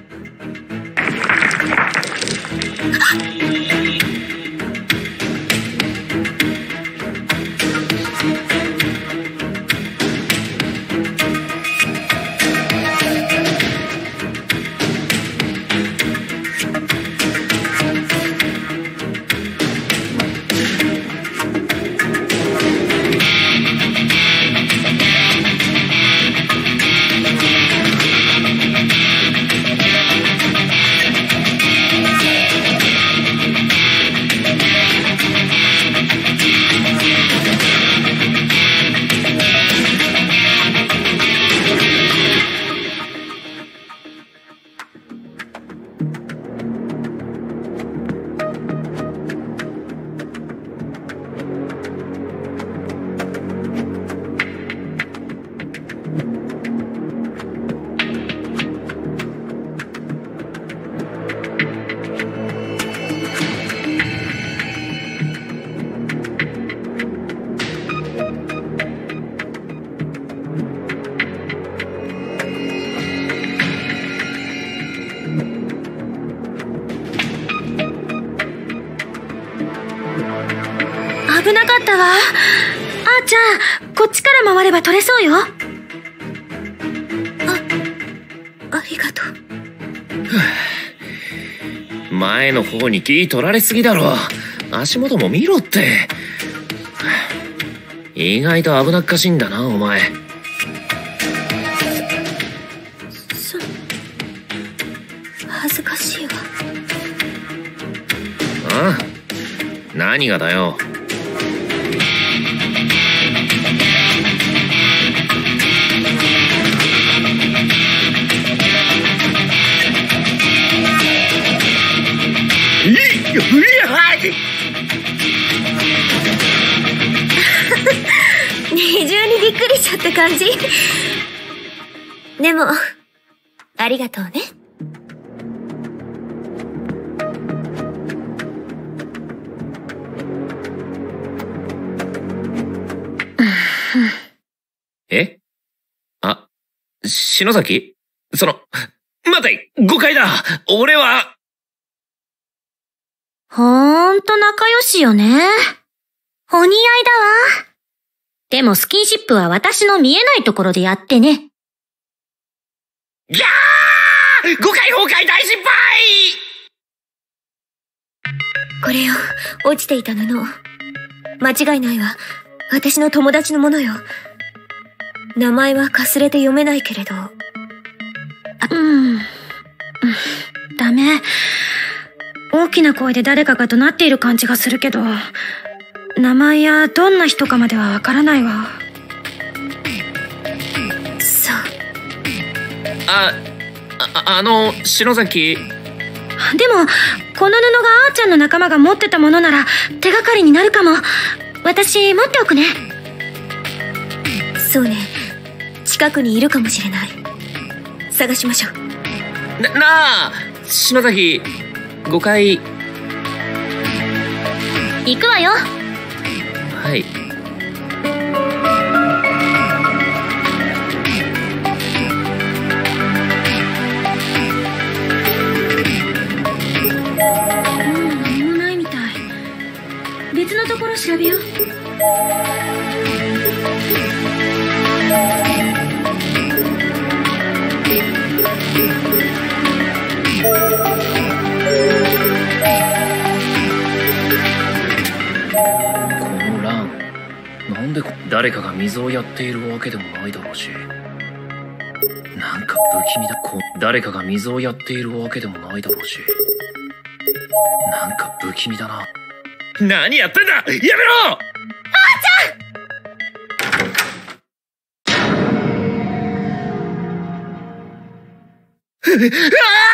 危なかったわ。あーちゃん、こっちから回れば取れそうよ。ありがとう。前の方に気取られすぎだろ。足元も見ろって。意外と危なっかしいんだな、お前。 恥ずかしいわ。 ああ、何がだよ。 二重にびっくりしちゃった感じ。でも、ありがとうね。 え？あ、篠崎？待て！誤解だ！俺は… ほんと仲良しよね。お似合いだわ。でもスキンシップは私の見えないところでやってね。 ギャー！誤解崩壊大失敗！ これよ、落ちていた布。間違いないわ。私の友達のものよ。名前はかすれて読めないけれど。 ダメ。大きな声で誰かが怒鳴っている感じがするけど、名前やどんな人かまではわからないわ。 そう。 篠崎。 でも、この布があーちゃんの仲間が持ってたものなら手がかりになるかも。私、持っておくね。 そうね。近くにいるかもしれない。探しましょう。 なあ、篠崎、誤解。 行くわよ。 はい。 何もないみたい。別のところ調べよう。 なんで誰かが水をやっているわけでもないだろうし、なんか不気味だ。誰かが水をやっているわけでもないだろうし、なんか不気味だな。何やってんだ！やめろ！あーちゃん！ 目を合わせないで！二人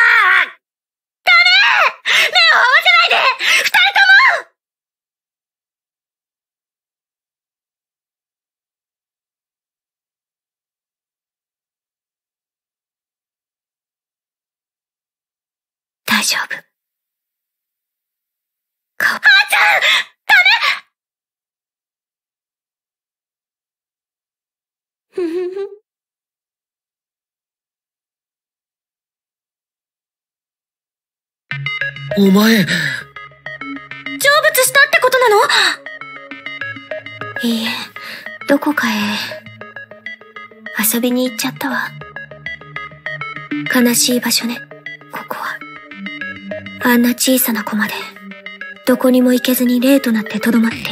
とも！ 大丈夫。 あーちゃん！ダメ！ふふふ。 お前。 成仏したってことなの？いいえ、どこかへ遊びに行っちゃったわ。悲しい場所ね、ここは。あんな小さな子までどこにも行けずに霊となってとどまっている。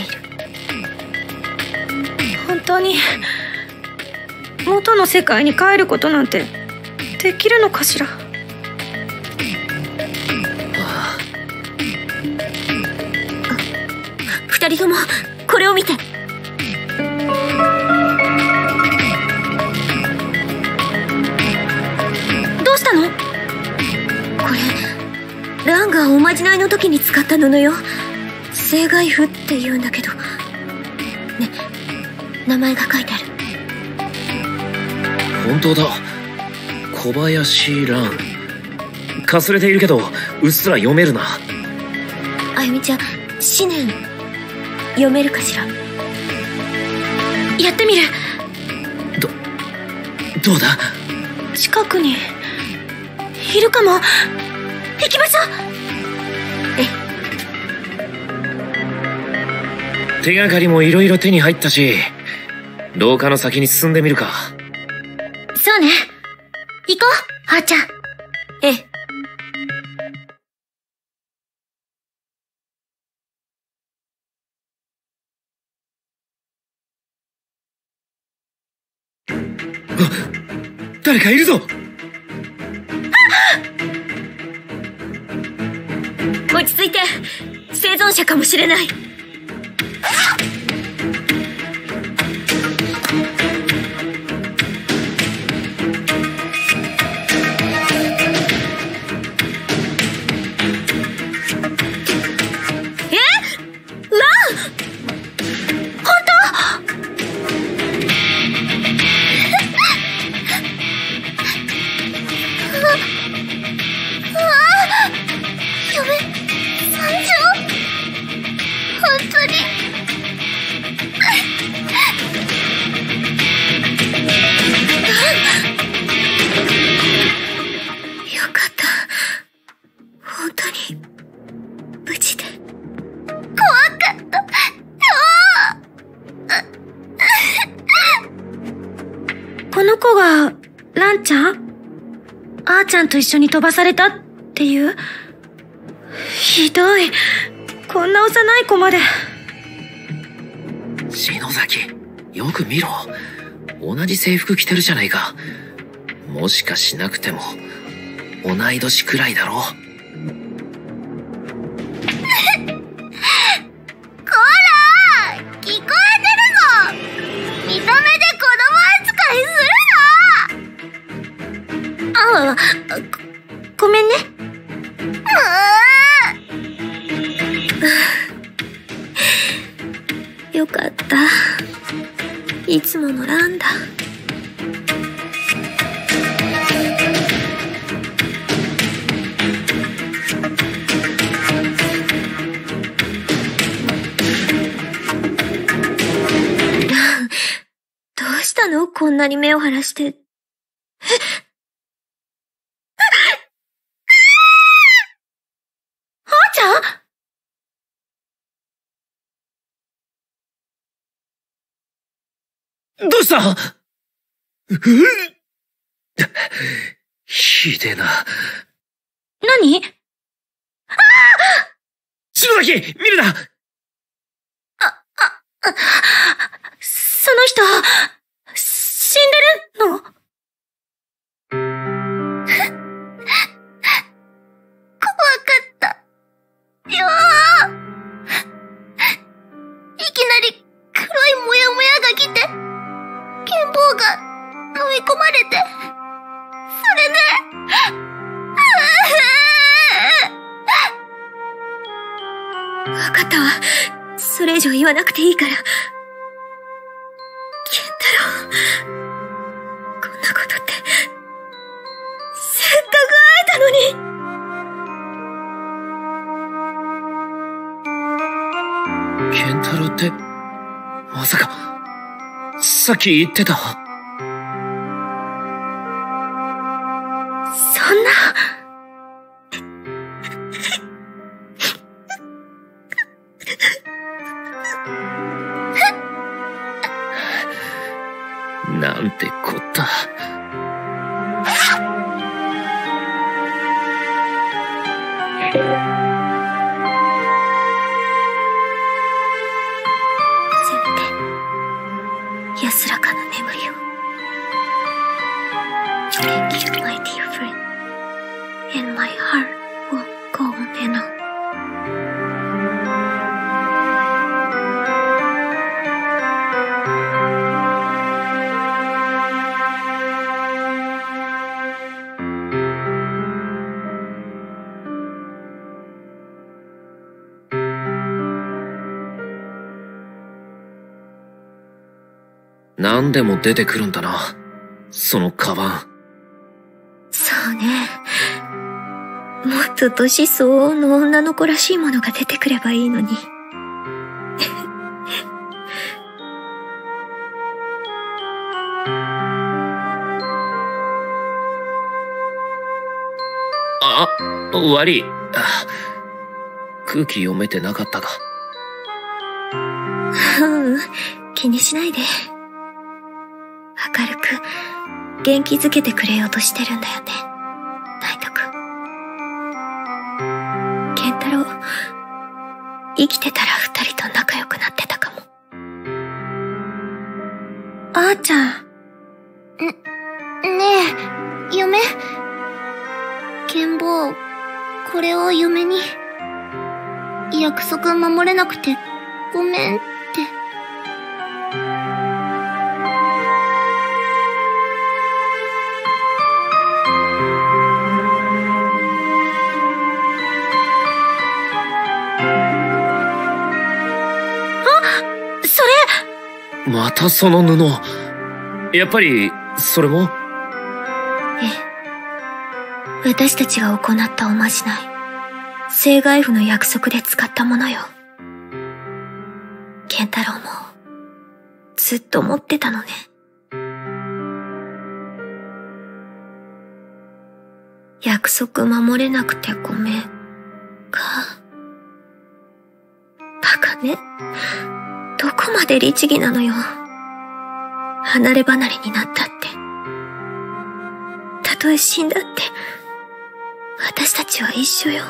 本当に元の世界に帰ることなんてできるのかしら。 二人ともこれを見て。どうしたの？これランがおまじないの時に使った布よ。聖骸符って言うんだけどね、名前が書いてある。 本当だ。小林蘭。かすれているけどうっすら読めるな。 あゆみちゃん、思念読めるかしら。やってみる。 どうだ？ 近くにいるかも。行きましょう。手がかりもいろいろ手に入ったし、廊下の先に進んでみるか。 そうね、行こう、はーちゃん。ええ。 誰かいるぞ。 落ち着いて、生存者かもしれない。 この子がランちゃん？あーちゃんと一緒に飛ばされたっていう？ひどい。こんな幼い子まで。 篠崎、よく見ろ。同じ制服着てるじゃないか。もしかしなくても同い年くらいだろう。 ごめんね。よかった。いつものランだ。どうしたの？こんなに目を晴らして。 どうした？ひでえな。 何？ 篠崎、見るな！ その人、死んでるの？ 怖かった。よー。いきなり黒いモヤモヤが来て、剣棒が飲み込まれて、それで、 かったわ。それ以上言わなくていいから。健太郎、こんなことって、せっかく会えたのに。 健太郎って、まさか、さっき言ってた。 そんな。 なんてこった。 安らかな眠りを。Thank you, my dear friend. And my heart will go on and on. 何でも出てくるんだな、そのカバン。 そうね。もっと年相応の女の子らしいものが出てくればいいのに。 あ、悪い。空気読めてなかったか。 気にしないで。明るく元気づけてくれようとしてるんだよね、ナイトくん。健太郎、生きてたら二人と仲良くなってたかも。 あーちゃん。 ねえ、夢？ケンボー、これを夢に。約束守れなくてごめんって。 またその布。やっぱり、それも？ ええ。私たちが行ったおまじない。聖外符の約束で使ったものよ。健太郎も、ずっと持ってたのね。約束守れなくてごめん。か。バカね。どこまで律儀なのよ。離れ離れになったって。たとえ死んだって、私たちは一緒よ。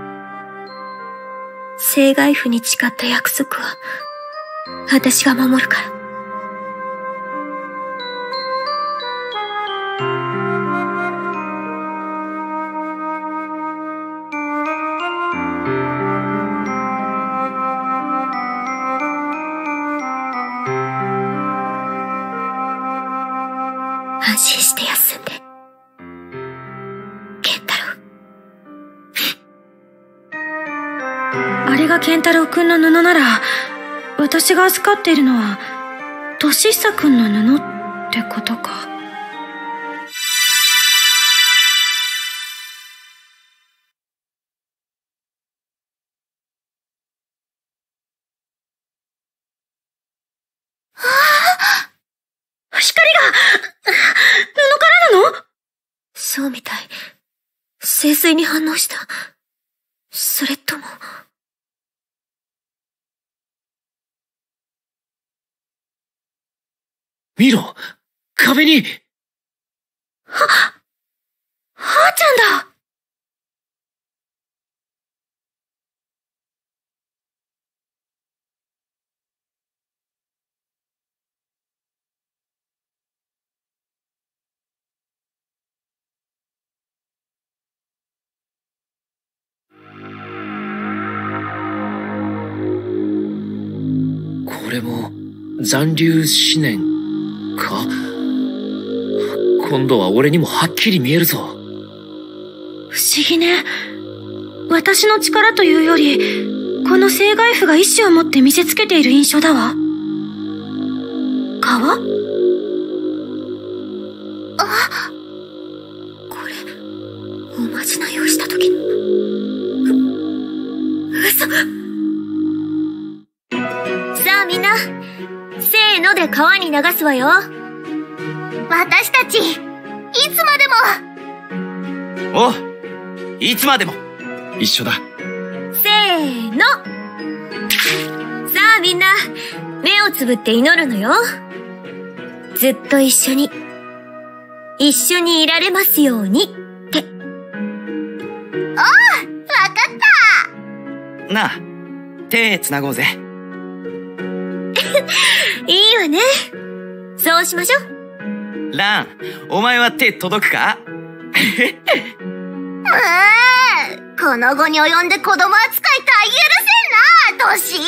聖外符に誓った約束は、私が守るから。安心して休んで。健太郎。 あれが健太郎くんの布なら、私が預かっているのは、俊久くんの布ってことか。 そうみたい。聖水に反応した。それとも。 見ろ！壁に！ はーちゃんだ！ これも残留思念か？今度は俺にもはっきり見えるぞ。 不思議ね。私の力というより、 この青海符が意志を持って見せつけている印象だわ。川？あ、これ、おまじないをした時の。嘘。 さあみんな、せーので川に流すわよ。 私たち、いつまでおも。 いつまでも一緒だ。 せーの。さあみんな、目をつぶって祈るのよ。ずっと一緒にいられますようにって。 おう、わかった。 なあ、手つなごうぜ。 いいわね。そうしましょう。 ラン、お前は手届くか？ この後に及んで子供扱いたい許せん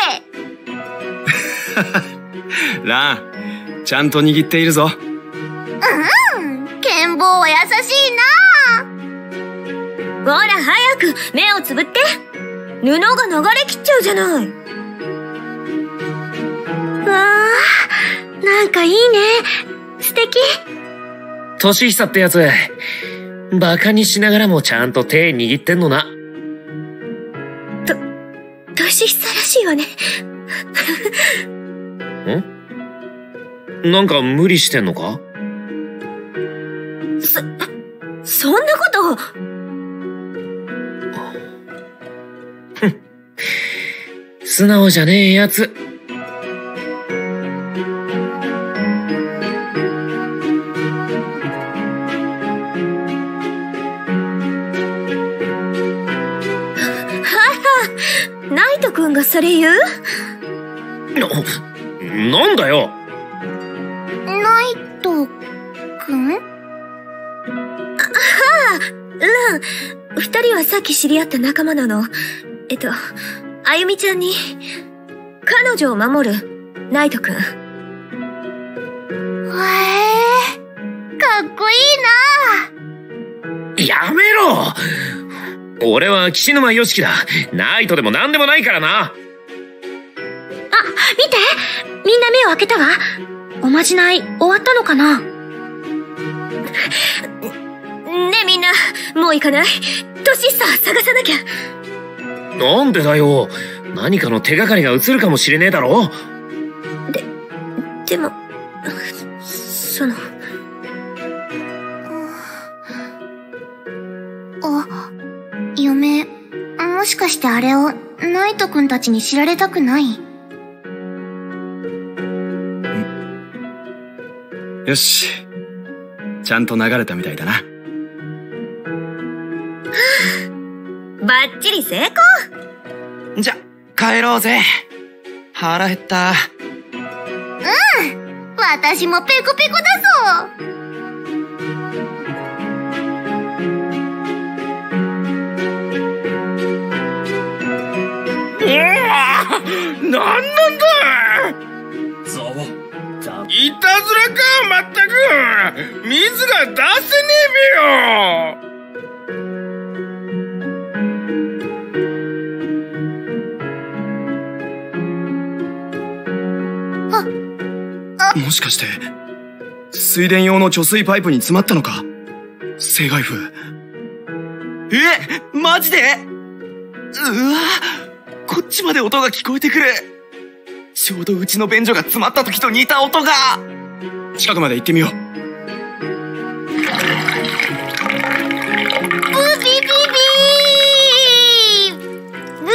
な、トシ。 ラン、ちゃんと握っているぞ。 剣坊は優しいな。 ほら早く目をつぶって。布が流れきっちゃうじゃない。 わあ、なんかいいね。素敵。 年久ってやつ、バカにしながらもちゃんと手握ってんのな。 年久らしいわね。 なんか無理してんのか？ そんなこと。 素直じゃねえやつ。 ナイト君がそれ言う？ なんだよ。 ナイト君？ ラン、二人はさっき知り合った仲間なの。あゆみちゃんに、彼女を守る、ナイト君。 へえ、かっこいいな。 やめろ！俺は岸沼よしきだ。ナイトでも何でもないからな。 あ、見て！みんな目を開けたわ。おまじない終わったのかな？ ねえみんな、もう行かない？トシッサ探さなきゃ。 なんでだよ。何かの手がかりが映るかもしれねえだろ。 でも、 夢、もしかしてあれをナイト君たちに知られたくない？ よし。ちゃんと流れたみたいだな。 バッチリ成功。 じゃ、帰ろうぜ。腹減った。 私もペコペコだぞ。 なんなんだ！いたずらか、まったく！水が出せねえべよ！ もしかして、水田用の貯水パイプに詰まったのか？青海符。 マジで？うわ、こっちまで音が聞こえてくる。ちょうどうちの便所が詰まった時と似た音が。 近くまで行ってみよう。 ブビビビー！ブビビ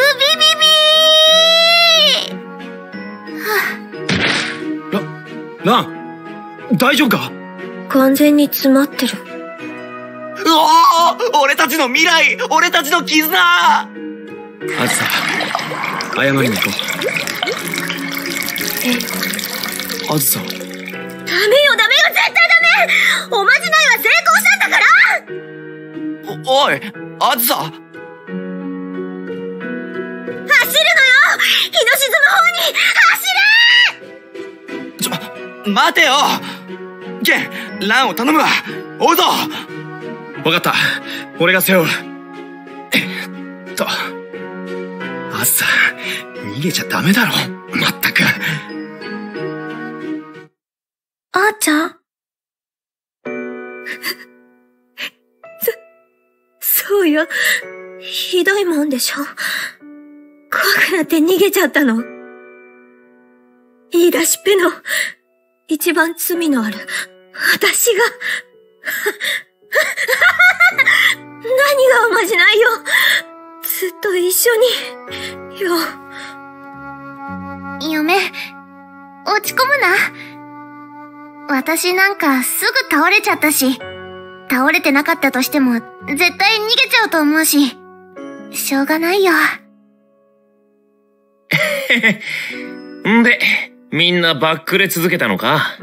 ビー！ ラン、大丈夫か？ 完全に詰まってる。 うおー！俺たちの未来！俺たちの絆！ あずさ、謝りに行こう。あずさ。 ダメよ、絶対ダメ！おまじないは成功したんだから！ おい、あずさ！ 走るのよ！日の沈む方に走れ！ 待てよ！ゲン、ランを頼むわ！追うぞ！ わかった。俺が背負う。あマサ、逃げちゃダメだろ。まったく。 あーちゃんそうよ。ひどいもんでしょ。怖くなって逃げちゃったの。言い出しっぺの、一番罪のある、私が。何がおまじないよ。ずっと一緒に、よ。 嫁、落ち込むな。私なんかすぐ倒れちゃったし、倒れてなかったとしても絶対逃げちゃうと思うし、しょうがないよ。 んで、みんなバックレ続けたのか？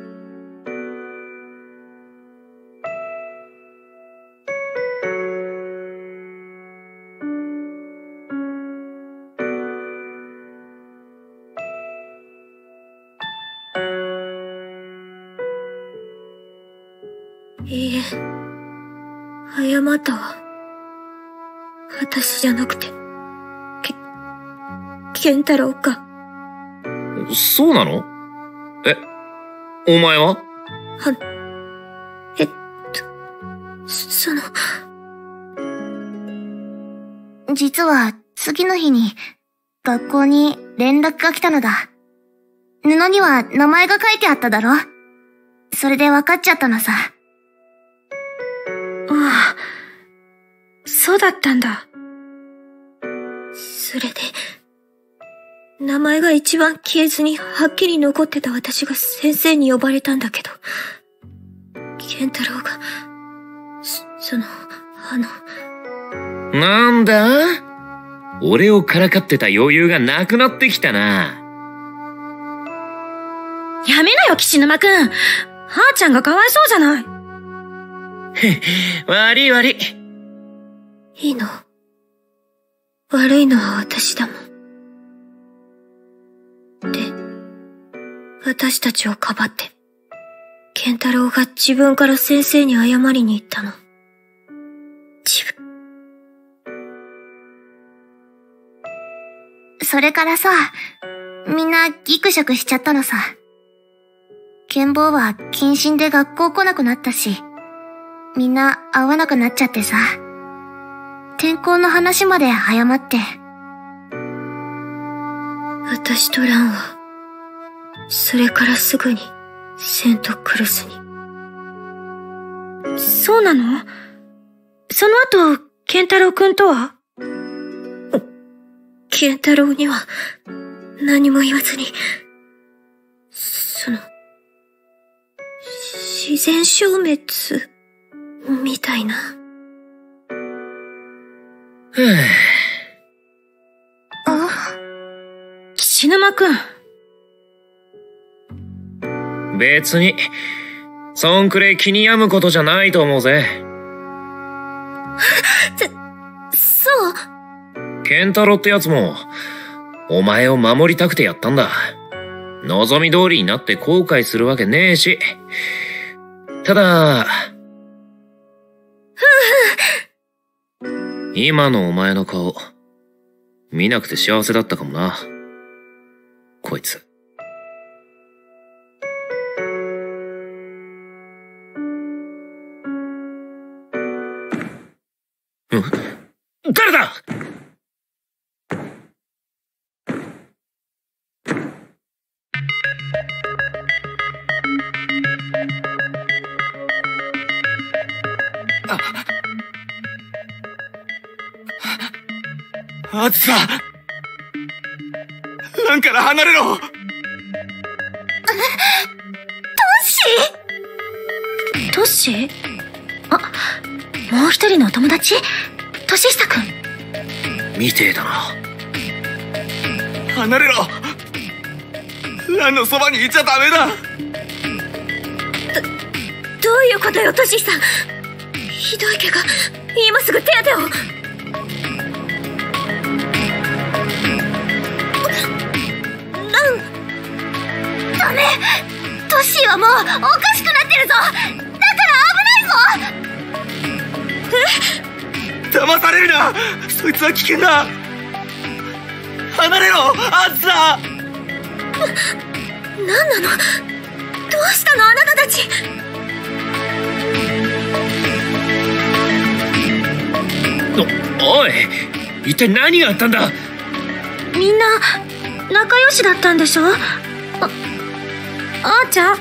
いいえ、謝ったわ。私じゃなくて、健太郎か。 そうなの？え、お前は？ その。 実は次の日に学校に連絡が来たのだ。布には名前が書いてあっただろ？それで分かっちゃったのさ。 ああ、そうだったんだ。それで、名前が一番消えずにはっきり残ってた私が先生に呼ばれたんだけど、健太郎が、 なんだ？俺をからかってた余裕がなくなってきたな。 やめなよ、岸沼くん。はーちゃんがかわいそうじゃない。 悪い悪い。 いいの。悪いのは私だもん。で、私たちをかばって、健太郎が自分から先生に謝りに行ったの。 それからさ、みんなギクシャクしちゃったのさ。健坊は謹慎で学校来なくなったし、みんな会わなくなっちゃってさ。転校の話まで謝って。 私と蘭は、それからすぐにセントクルスに。そうなの？その後、健太郎くんとは？健太郎には何も言わずに、自然消滅みたいな。岸沼くん。 別に、そんくらい気に病むことじゃないと思うぜ。 そう？ 健太郎ってやつも、お前を守りたくてやったんだ。望み通りになって後悔するわけねえし。ただ、今のお前の顔、見なくて幸せだったかもな。こいつ。誰だ！ あつさ、蘭から離れろ。 トッシー？あ、もう一人のお友達？年下くん。 みてえだな。 離れろ。蘭のそばにいちゃダメだ。 どういうことよ、年下。ひどい怪我。今すぐ手当てを。 ダメ！トッシーはもうおかしくなってるぞ！だから危ないぞ！ 騙されるな！そいつは危険だ！ 離れろあずさ。 何なの？どうしたのあなたたち。 おい、一体何があったんだ。 みんな仲良しだったんでしょ。あーちゃんあ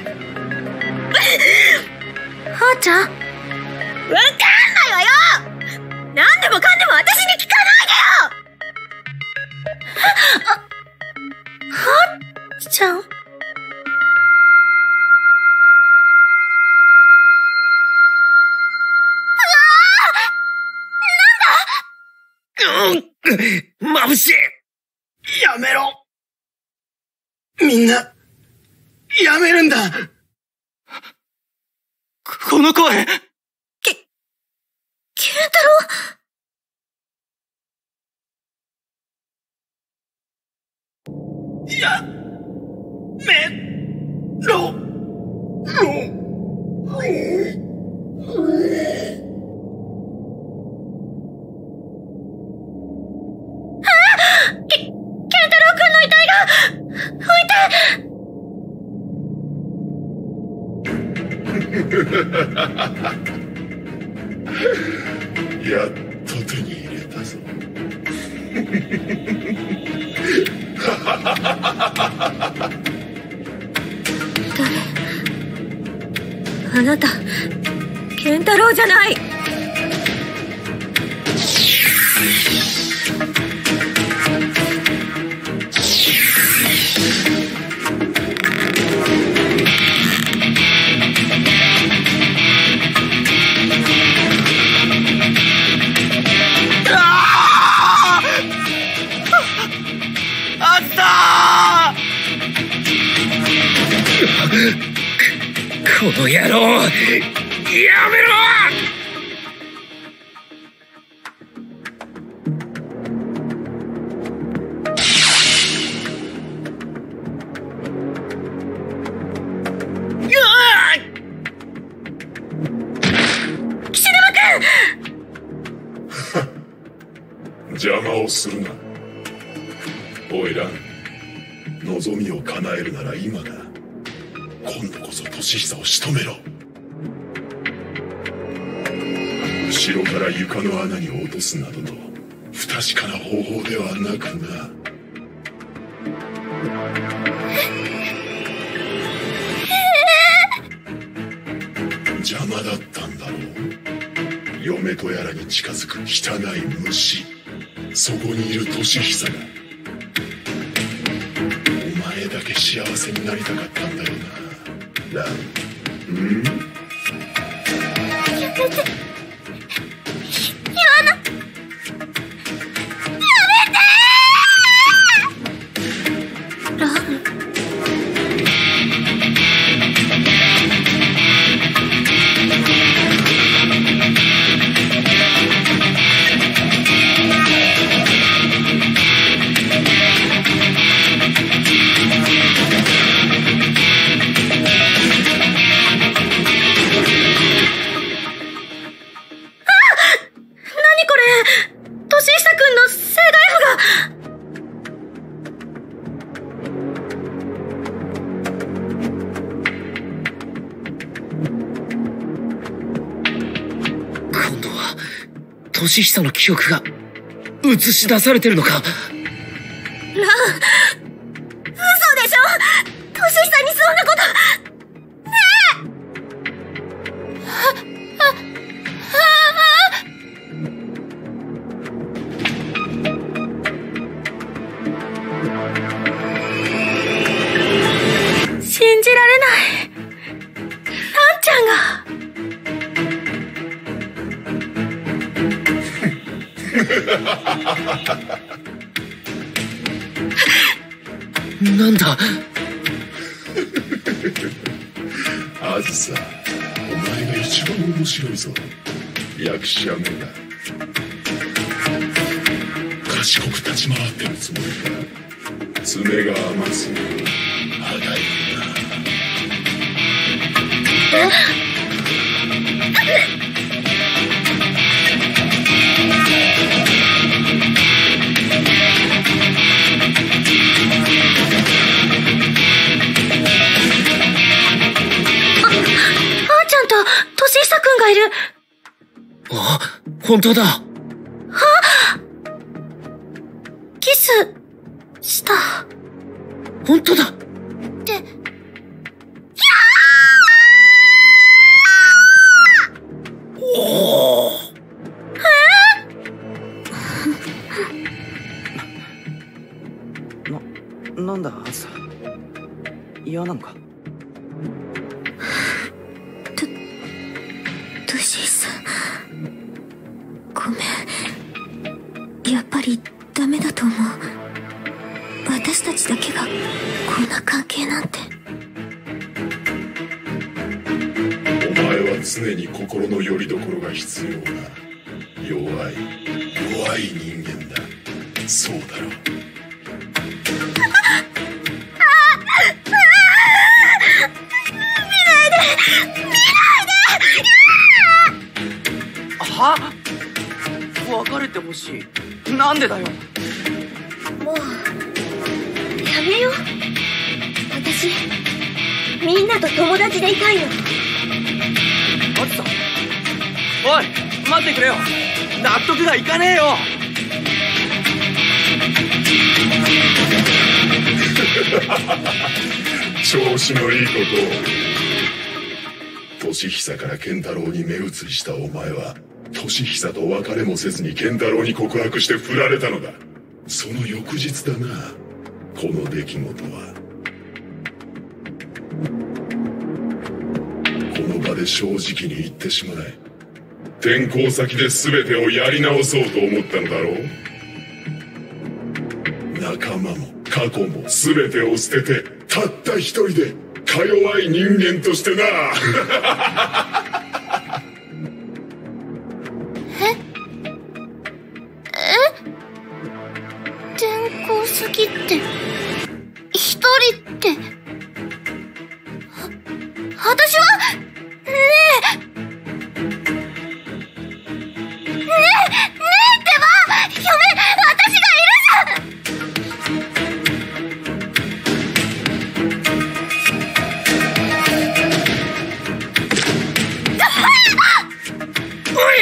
ーちゃん、わかんないわよ。何でもかんでも私に聞かないでよ。はっちゃん。 眩しい。 やめろ。みんな、やめるんだ。この声。 ケンタロウ。やめろ。 ケンタロウくんの遺体が浮いてやっと手に入れたぞ。 誰？あなたケンタロウじゃない。 この野郎、やめろ！ 岸沼君邪魔をするな。おいラン、望みを叶えるなら今だ。今度こそ年久を仕留めろ。後ろから床の穴に落とすなどの不確かな方法ではなくな。邪魔だったんだろう。嫁とやらに近づく汚い虫、そこにいる年久が。お前だけ幸せになりたかったんだよな、ラン。 やめて。やめて。ラン。 年久の記憶が映し出されてるのか。 ラン、嘘でしょ。年久にそんなことねえ。信じられない。ランちゃんが。 なんだあずさ、お前が一番面白いぞ。役者めが賢く立ち回ってるつもりか。爪が甘すぎる。歯がいいな。 いる。 あ、本当だ。 はっ！キスした。 本当だ。 って、 おー。 なんだ、あずさ。嫌なのか？ トシさん。ごめん。やっぱりダメだと思う。私たちだけがこんな関係なんて。 お前は常に心の拠り所が必要な弱い人間だ。そうだろう。 は？別れてほしい。なんでだよ。 もうやめよう。私みんなと友達でいたいの。 あずさ、おい待ってくれよ。納得がいかねえよ。 調子のいいことを。俊久から健太郎に目移りしたお前は俊久と別れもせずに健太郎に告白して振られたのだ。その翌日だな、この出来事は。この場で正直に言ってしまえ。転校先で全てをやり直そうと思ったのだろう。仲間も過去も全てを捨ててたった一人でか弱い人間としてな。 転校先って一人って私はねえってば嫁、私がいるじゃん。 おい！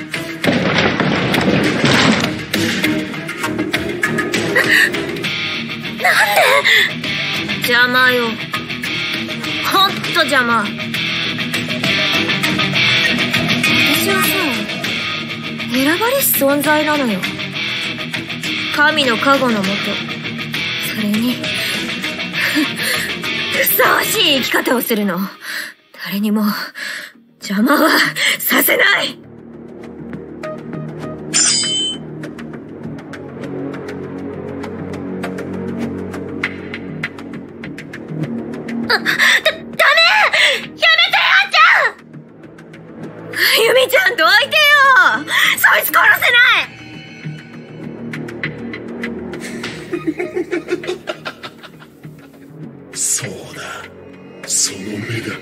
邪魔よ。ほんと邪魔。私はさ、選ばれし存在なのよ。神の加護のもと、それにふさわしい生き方をするの。誰にも邪魔はさせない。ゆみちゃんどいてよ。そいつ殺せない。そうだ、その目だ。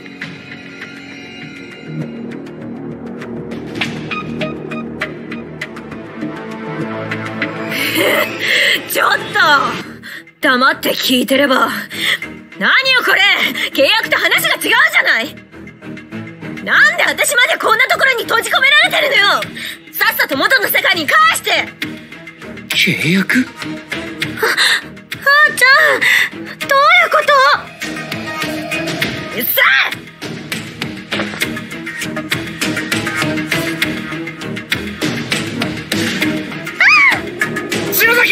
ちょっと黙って聞いてれば。何よこれ、契約と話が違うじゃない。なんで私までこんなところに閉じ込められてるのよ。さっさと元の世界に返して。 契約？ はーちゃん、どういうこと？うっさい！ 篠崎！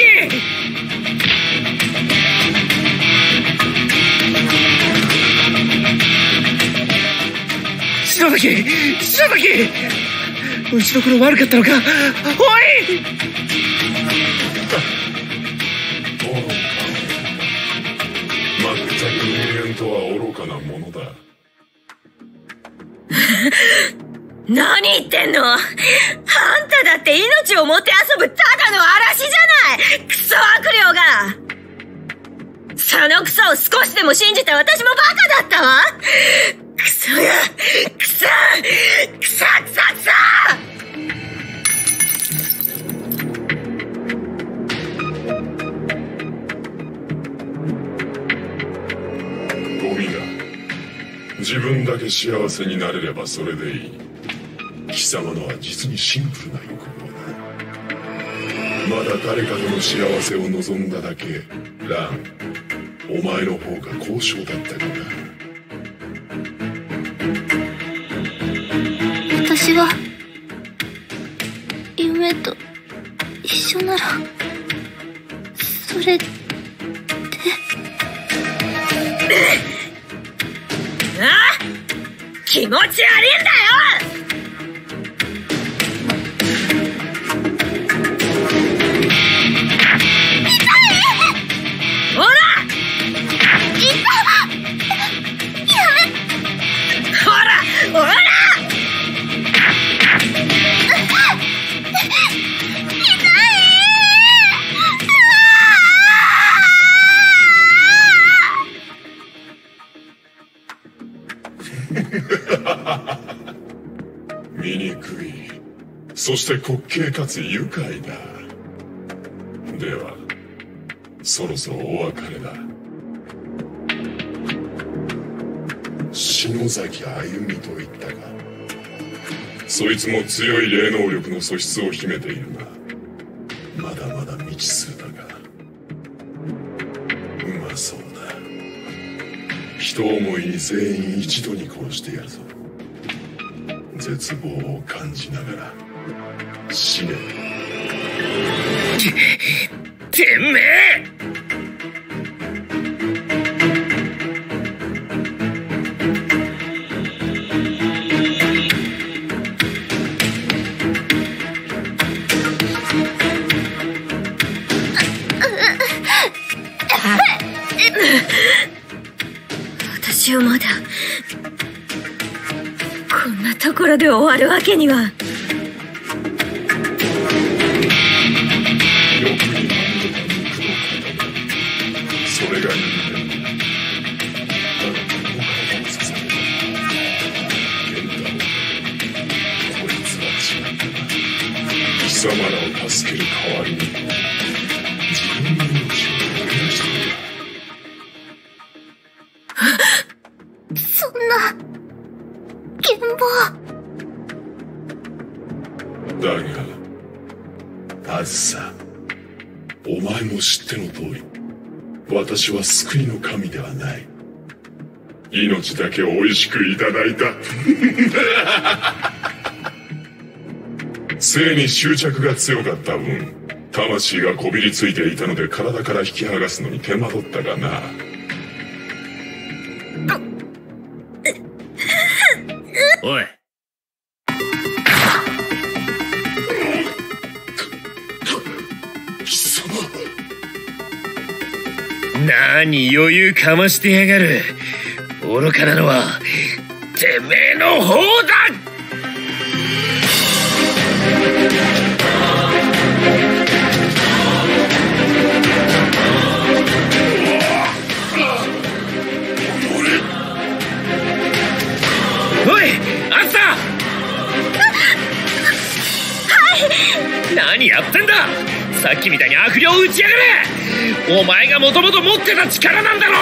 篠崎！打ちどころ悪かったのか。おい！ まったく人間とは愚かなものだ。 何言ってんの？あんただって命をもてあそぶただの嵐じゃない。クソ悪霊が。そのクソを少しでも信じた私もバカだったわ。クソが、クソ！ ゴミが自分だけ幸せになれればそれでいい。 様のは実にシンプルな欲望だ。まだ誰かとの幸せを望んだだけ。ラン、お前の方が高尚だったかな。 私は夢と一緒ならそれって気持ち悪いんだよ。ほらほら醜い、そして滑稽かつ愉快だ。ではそろそろお別れだ。篠崎あゆみと言ったが、そいつも強い霊能力の素質を秘めているが、まだまだ未知数だが、うまそうだ。人思いに全員一度に殺してやるぞ。絶望を感じながら死ね。 てめえ！ 私はまだこんなところで終わるわけには。 それが人間だ。だがこの体を捧げた源太郎、こいつは違ったな。貴様らを助ける代わりに自分の命を燃やしたのだ。 そんな現場。 だがあずさ、お前も知っての通り、私は救いの神ではない。命だけを美味しくいただいた。性に執着が強かった分、魂がこびりついていたので体から引き剥がすのに手間取ったがな。 おい。 貴様。 何余裕かましてやがる。愚かなのはてめえの方だ。おい、あんた！何やってんだ。さっきみたいに悪霊を打ちやがれ。お前がもともと持ってた力なんだろ。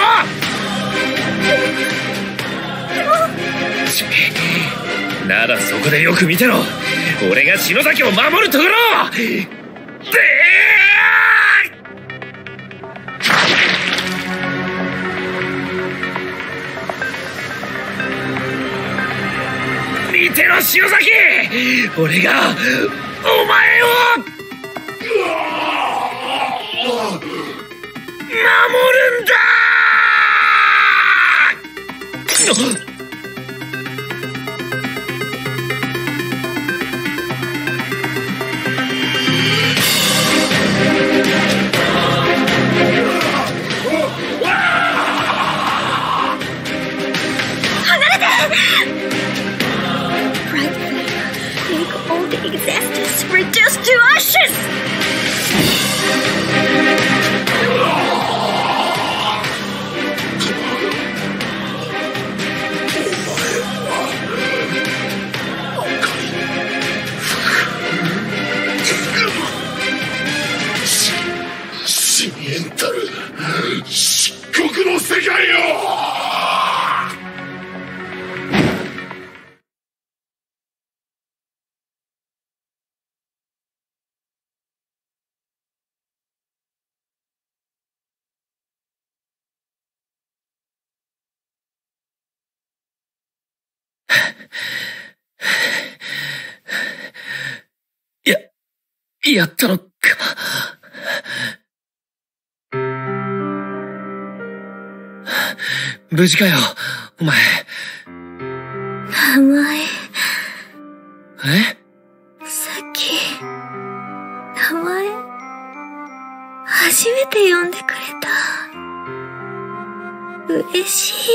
ならそこでよく見てろ。俺が篠崎を守るところ。見てろ篠崎、俺がお前を守るんだ。 離れて。Bright flame, make all the existence reduce to ashes. やったのか。無事かよ、お前。 名前。 え？ さっき、名前、初めて呼んでくれた。嬉しい。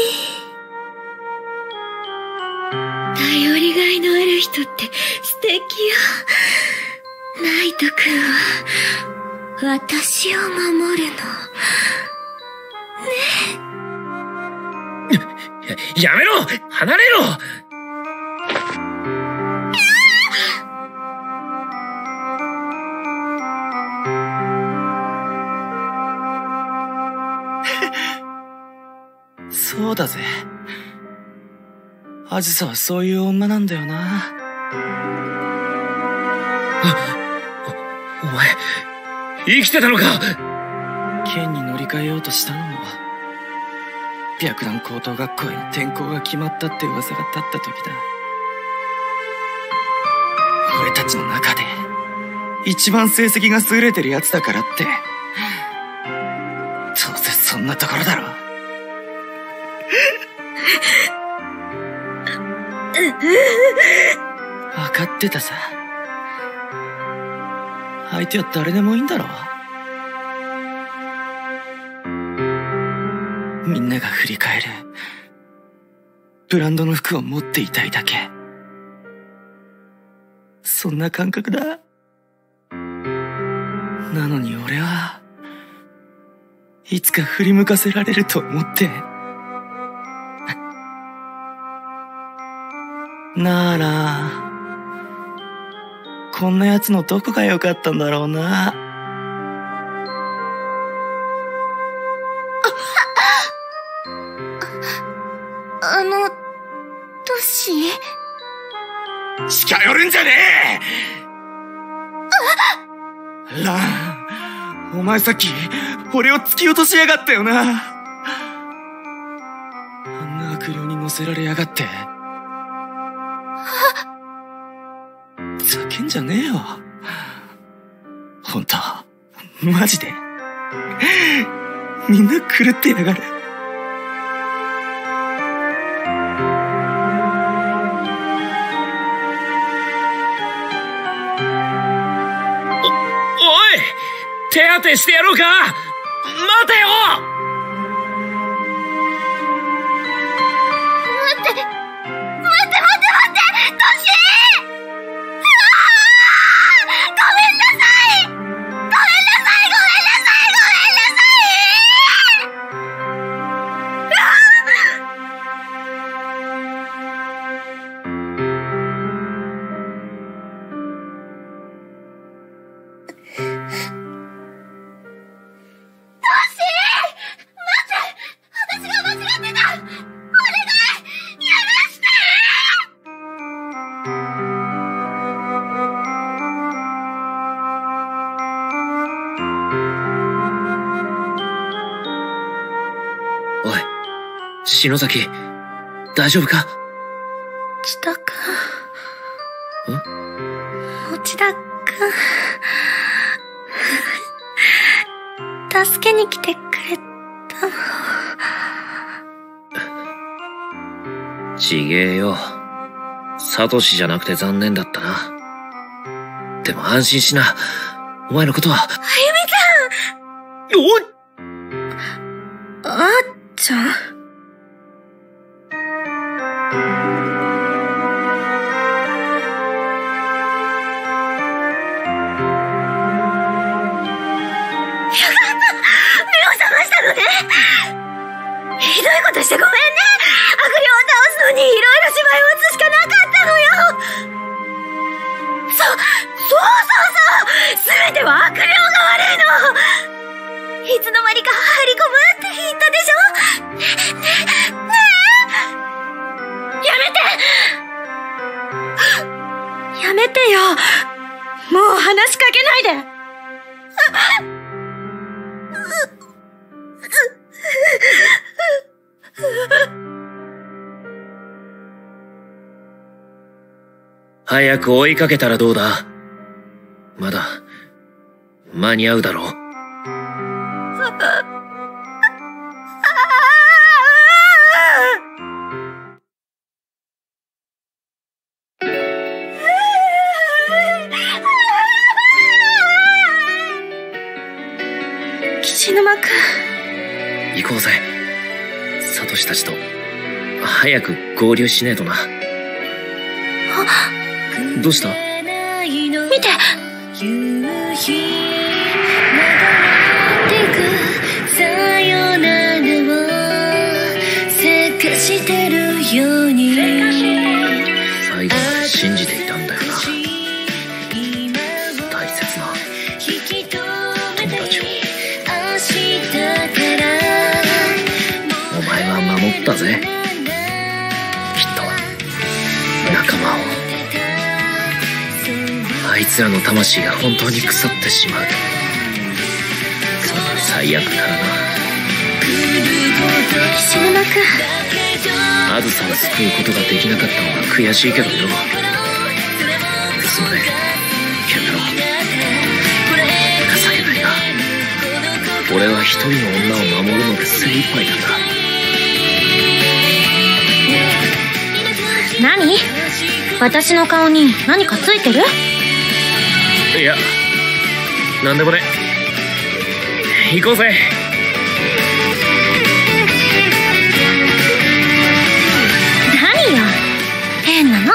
頼りがいのある人って素敵よ。ナイト君は、私を守るの。ね。 やめろ！離れろ！ そうだぜ。アジサはそういう女なんだよな。 お前、生きてたのか！ 剣に乗り換えようとしたのも、白蘭高等学校への転校が決まったって噂が立った時だ。俺たちの中で、一番成績が優れてるやつだからって、どうせそんなところだろ。分かってたさ。相手は誰でもいいんだろ。みんなが振り返るブランドの服を持っていたいだけ。そんな感覚だ。なのに俺はいつか振り向かせられると思ってなら、こんな奴のどこが良かったんだろうな。 トシ？ 近寄るんじゃねえ！ラン、お前さっき俺を突き落としやがったよな。あんな悪霊に乗せられやがって。叫んじゃねえよ。ほんと、マジで。みんな狂ってやがる。 手当てしてやろうか！待てよ！ 待ってトシ！ごめんなさい！ 篠崎、大丈夫か？ 持田君。持田君。助けに来てくれたの？ちげえよ。サトシじゃなくて残念だったな。でも安心しな。お前のことは。 あゆみおい！ あっちゃん。ひどいことしてごめんね。悪霊を倒すのにいろいろ芝居を打つしかなかったのよ。そう全ては悪霊が悪いの。いつの間にか入り込むって言ったでしょ。ねえやめてよ。もう話しかけないで。 早く追いかけたらどうだ？まだ、間に合うだろう。 岸沼くん。 行こうぜ。サトシたちと、早く合流しねえとな。どうした？ 見て！ さよならを探してるように最後まで信じていたんだよな。大切な友達を。お前は守ったぜ。きっと仲間を。あいつらの魂が本当に腐ってしまう。最悪だな。 岸沼くん。 あずさを救うことができなかったのは悔しいけどよ。すまねえ、ケンタロウ。情けないが、俺は一人の女を守るので精一杯なんだ。 何？私の顔に何かついてる？ いや、なんでもね。行こうぜ。 何よ、変なの。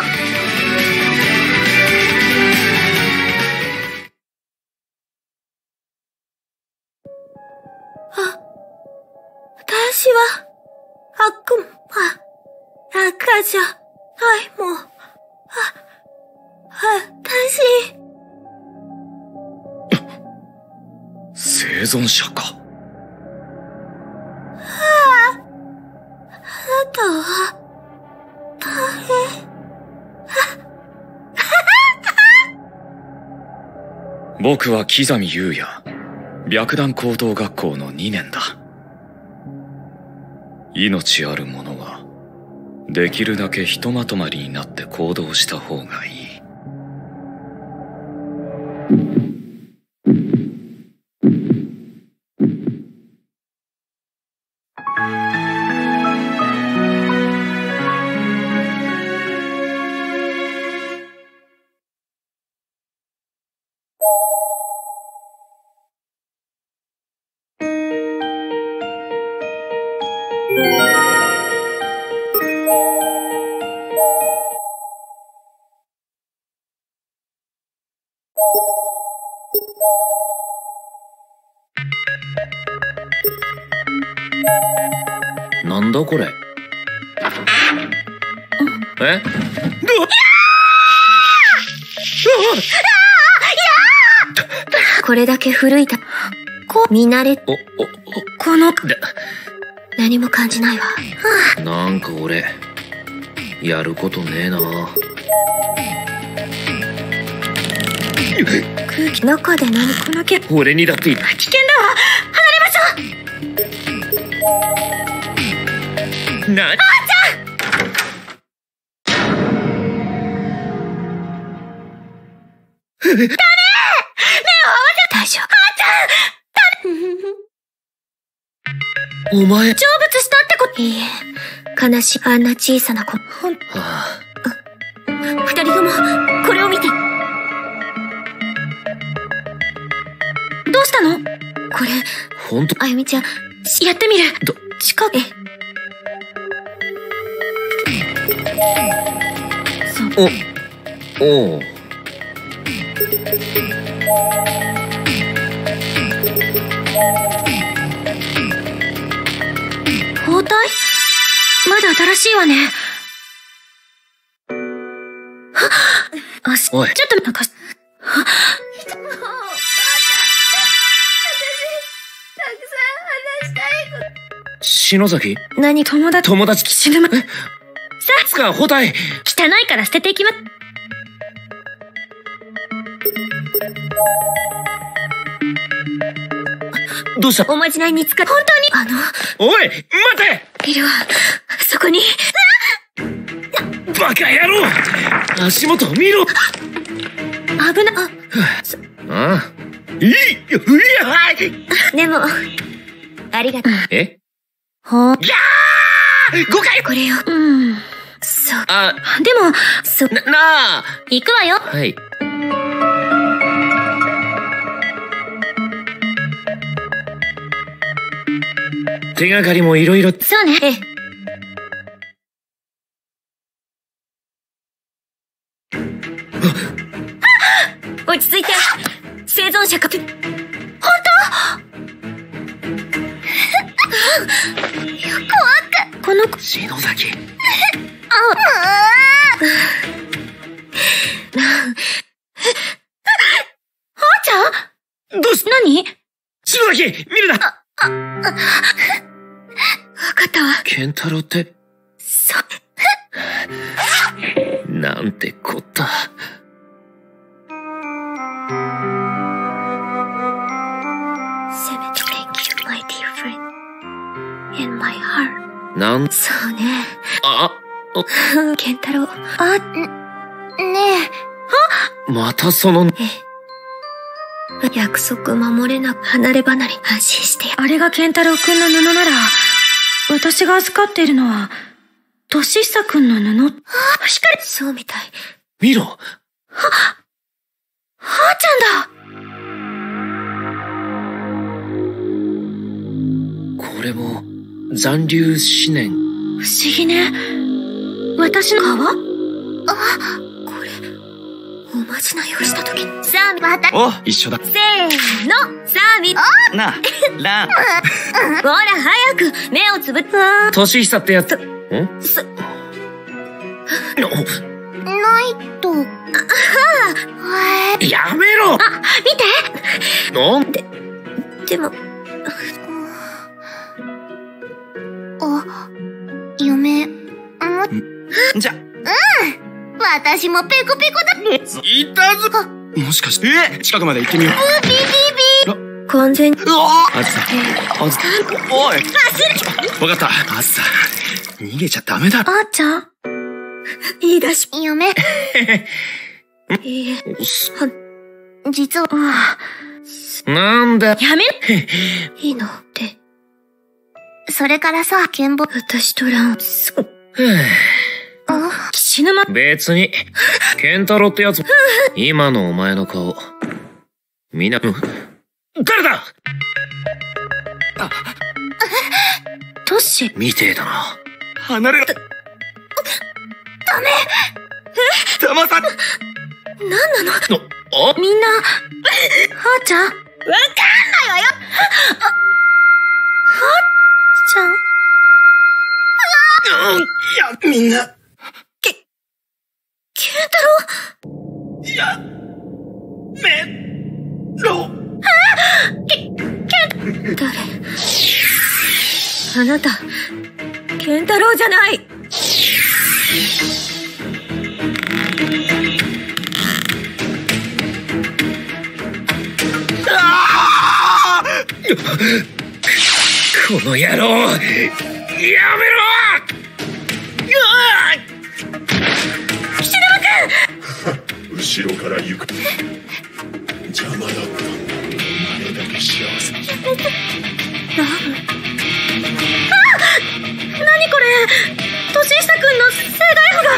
私は、赤じゃないもん。私。 生存者か。 あなたは、誰？ 僕は木南優也、白檀高等学校の2年だ。命ある者は、できるだけひとまとまりになって行動した方がいい。 なんだこれ。え？ これだけ古い見慣れ、 この、 何も感じないわ。 なんか俺、やることねえな。 空気中で何この俺にだっていい。 危険だわ。離れましょう。 な、 あーちゃん。ダメ！目を合わせ大丈夫。 あーちゃん！ お前。 成仏したってこと？ いいえ、悲しい。あんな小さな子。 二人とも、これを見て。どうしたの？ これ、 ほんと？ あゆみちゃん、 やってみる。近く。 おう。 包帯？まだ新しいわね。 おい。 ちょっとなんか、 篠崎？ 何？友達岸沼。さあ、つか、包帯。 汚いから捨てていきま。 どうした？ おまじないに使っ、本当に。 おい、待て！ いるわ。そこに。 バカ野郎！ 足元を見ろ。 危な、 ああ。 でも、ありがとう。 え？ ほギャー！5回！ これよ。そう。 あ、 でも、 なあ！ 行くわよ。 はい。手がかりもいろいろ。 そうね。落ち着いて。生存者か。本当？この子。 篠崎。 はーちゃん？ どうし、 何？ 篠崎、見るな。 わかったわ。 健太郎って。 そう。 なんてこった。 せめて Thank you, my dear friend. In my heart. そうね。健太郎。ねえ。またその。 約束守れなく離れ離れ安心して。あれが健太郎くんの布なら、私が預かっているのは、俊久くんの布。しっかり。そうみたい。 見ろ。 はーちゃんだ。 これも、残留思念。 不思議ね。私の川？これ、おまじないをしたとき。さあ、また。 お、一緒だ。 せーの、さあ、 なあ、ラン。 ほら、早く、目をつぶって。 俊久ってやつ。 ないと。 やめろ！ 見て！ なんで？ でも。 夢。 じゃ。 私もペコペコだ。 いたぞ。 もしかして、近くまで行ってみよう。 ビビビ。 完全に。 あずさ、おい。わかった。あずさ、逃げちゃダメだ。 あーちゃん。いいだし。 夢。 いいえ。 実は。 なんだ。 やめいいのって。 それからさ、剣坊。 私とラン。死ぬま。 別に、健太郎ってやつ。今のお前の顔。みんな、誰だ！ トシ。 みてえだな。 離れろ。 ダメ。 騙さ。 なんなの？みんな、はーちゃん？わかんないわよ。はーちゃん？ いや、みんな。 健太郎。 やめろ。 誰？あなた、健太郎じゃない。 この野郎！やめろ！ 岸田君！ 後ろから行く。邪魔だった。お前だけ幸せ。 何これ？俊久君の生涯譜が。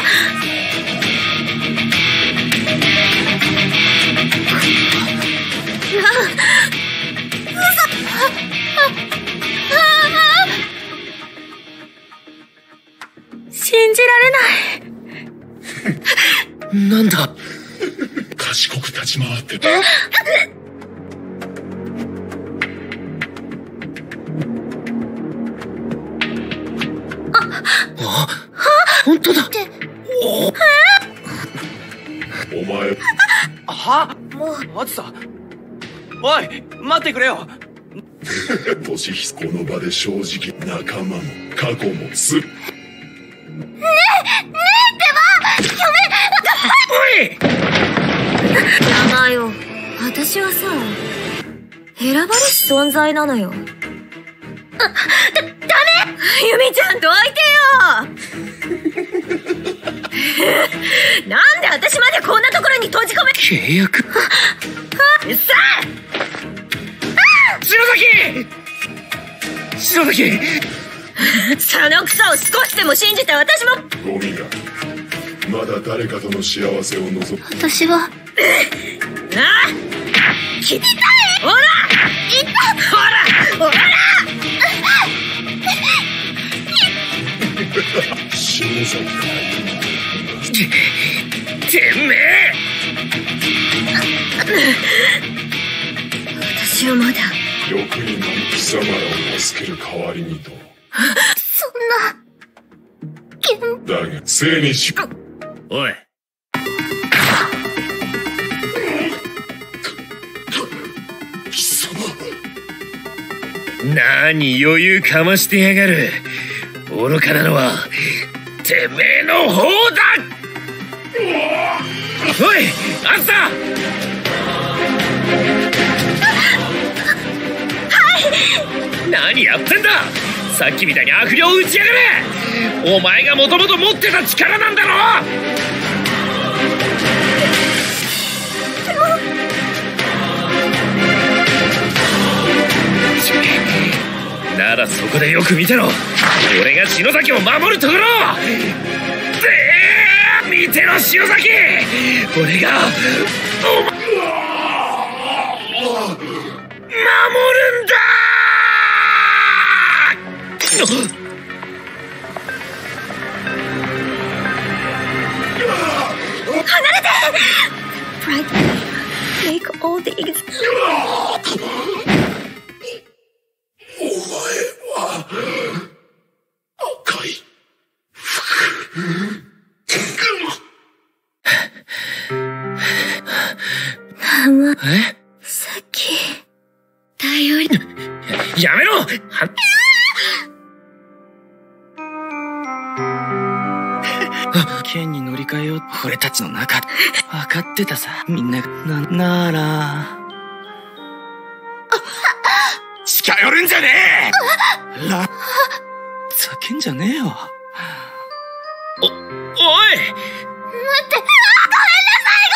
信じられない。 なんだ？ 賢く立ち回ってた。 本当だ。 お前。 もう、あずさ。おい、待ってくれよ。 俊彦この場で正直、仲間も過去もす。 ねえってば！ おい！ やばいよ。私はさ、選ばれし存在なのよ。ダメ！ユミちゃんどいてよなんでに閉じ込め。 契約？ うっさ篠崎！ そのクソを少しでも信じて私も。 ゴミがまだ誰かとの幸せを望む。 私は切りたい。ほらいった。ほら篠崎か。 てめえ！ 私はまだ欲になり貴様らを助ける代わりにと。 そんなだが生にしおい、 貴様。 何余裕かましてやがる。愚かなのはてめえの方だ。おい、あんた！何やってんだ。さっきみたいに悪霊を打ちやがれ。お前がもともと持ってた力なんだろ。ならそこでよく見てろ。俺が篠崎を守るところ。見てろ篠崎、俺がお前守るんだ。 離れて。Pride make all the eggs。 お前は赤い服。 さっき頼り。 やめろ。 剣に乗り換えよう。俺たちの中で分かってたさ。みんななら近寄るんじゃねえ。 叫んじゃねえよ。 おい、 待って。ごめんなさい。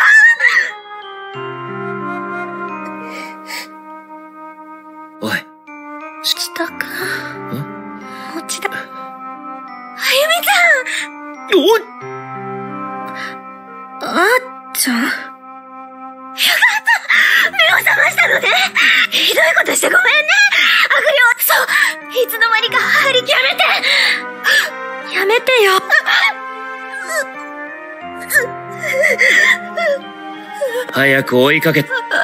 おい、 下か。もちだ。あゆみちゃん。 おい、 あっちゃん。よかった。目を覚ましたのね。ひどいことしてごめんね。悪霊。そう。いつの間にか張り極めて。やめてよ。 早く追いかけ。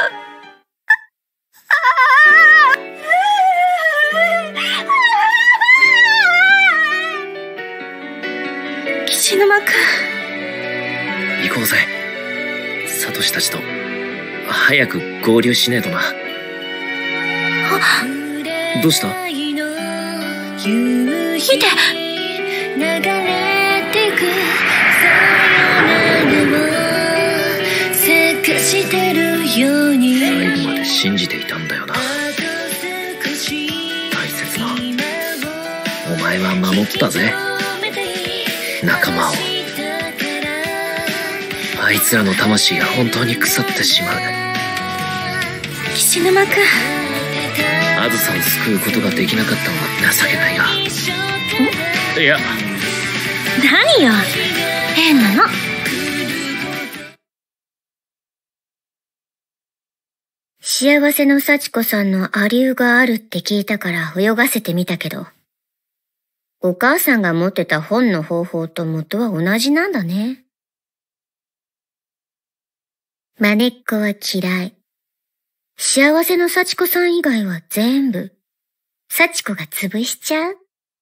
岸沼くん。 行こうぜ。サトシたちと早く合流しねえとな。どうした？ 見て。 流れてく咲かしてるように。 最後まで信じていたんだよな。大切なお前は守ったぜ、仲間を。あいつらの魂が本当に腐ってしまう。 岸沼くん。 あずさを救うことができなかったのは情けないが。いや、 何よ変なの。 幸せの幸子さんのアリューがあるって聞いたから泳がせてみたけど、お母さんが持ってた本の方法と元は同じなんだね。まねっこは嫌い。幸せの幸子さん以外は全部、幸子が潰しちゃう。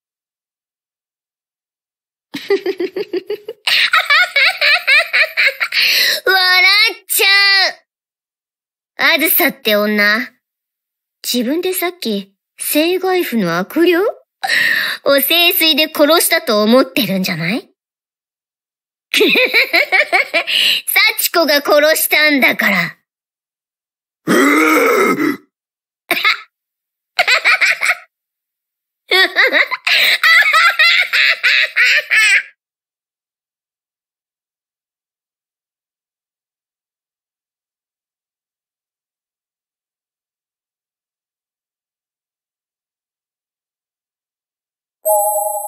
笑っちゃう。あずさって女、自分でさっき、生涯婦の悪霊を聖水で殺したと思ってるんじゃない？幸子が殺したんだから。 う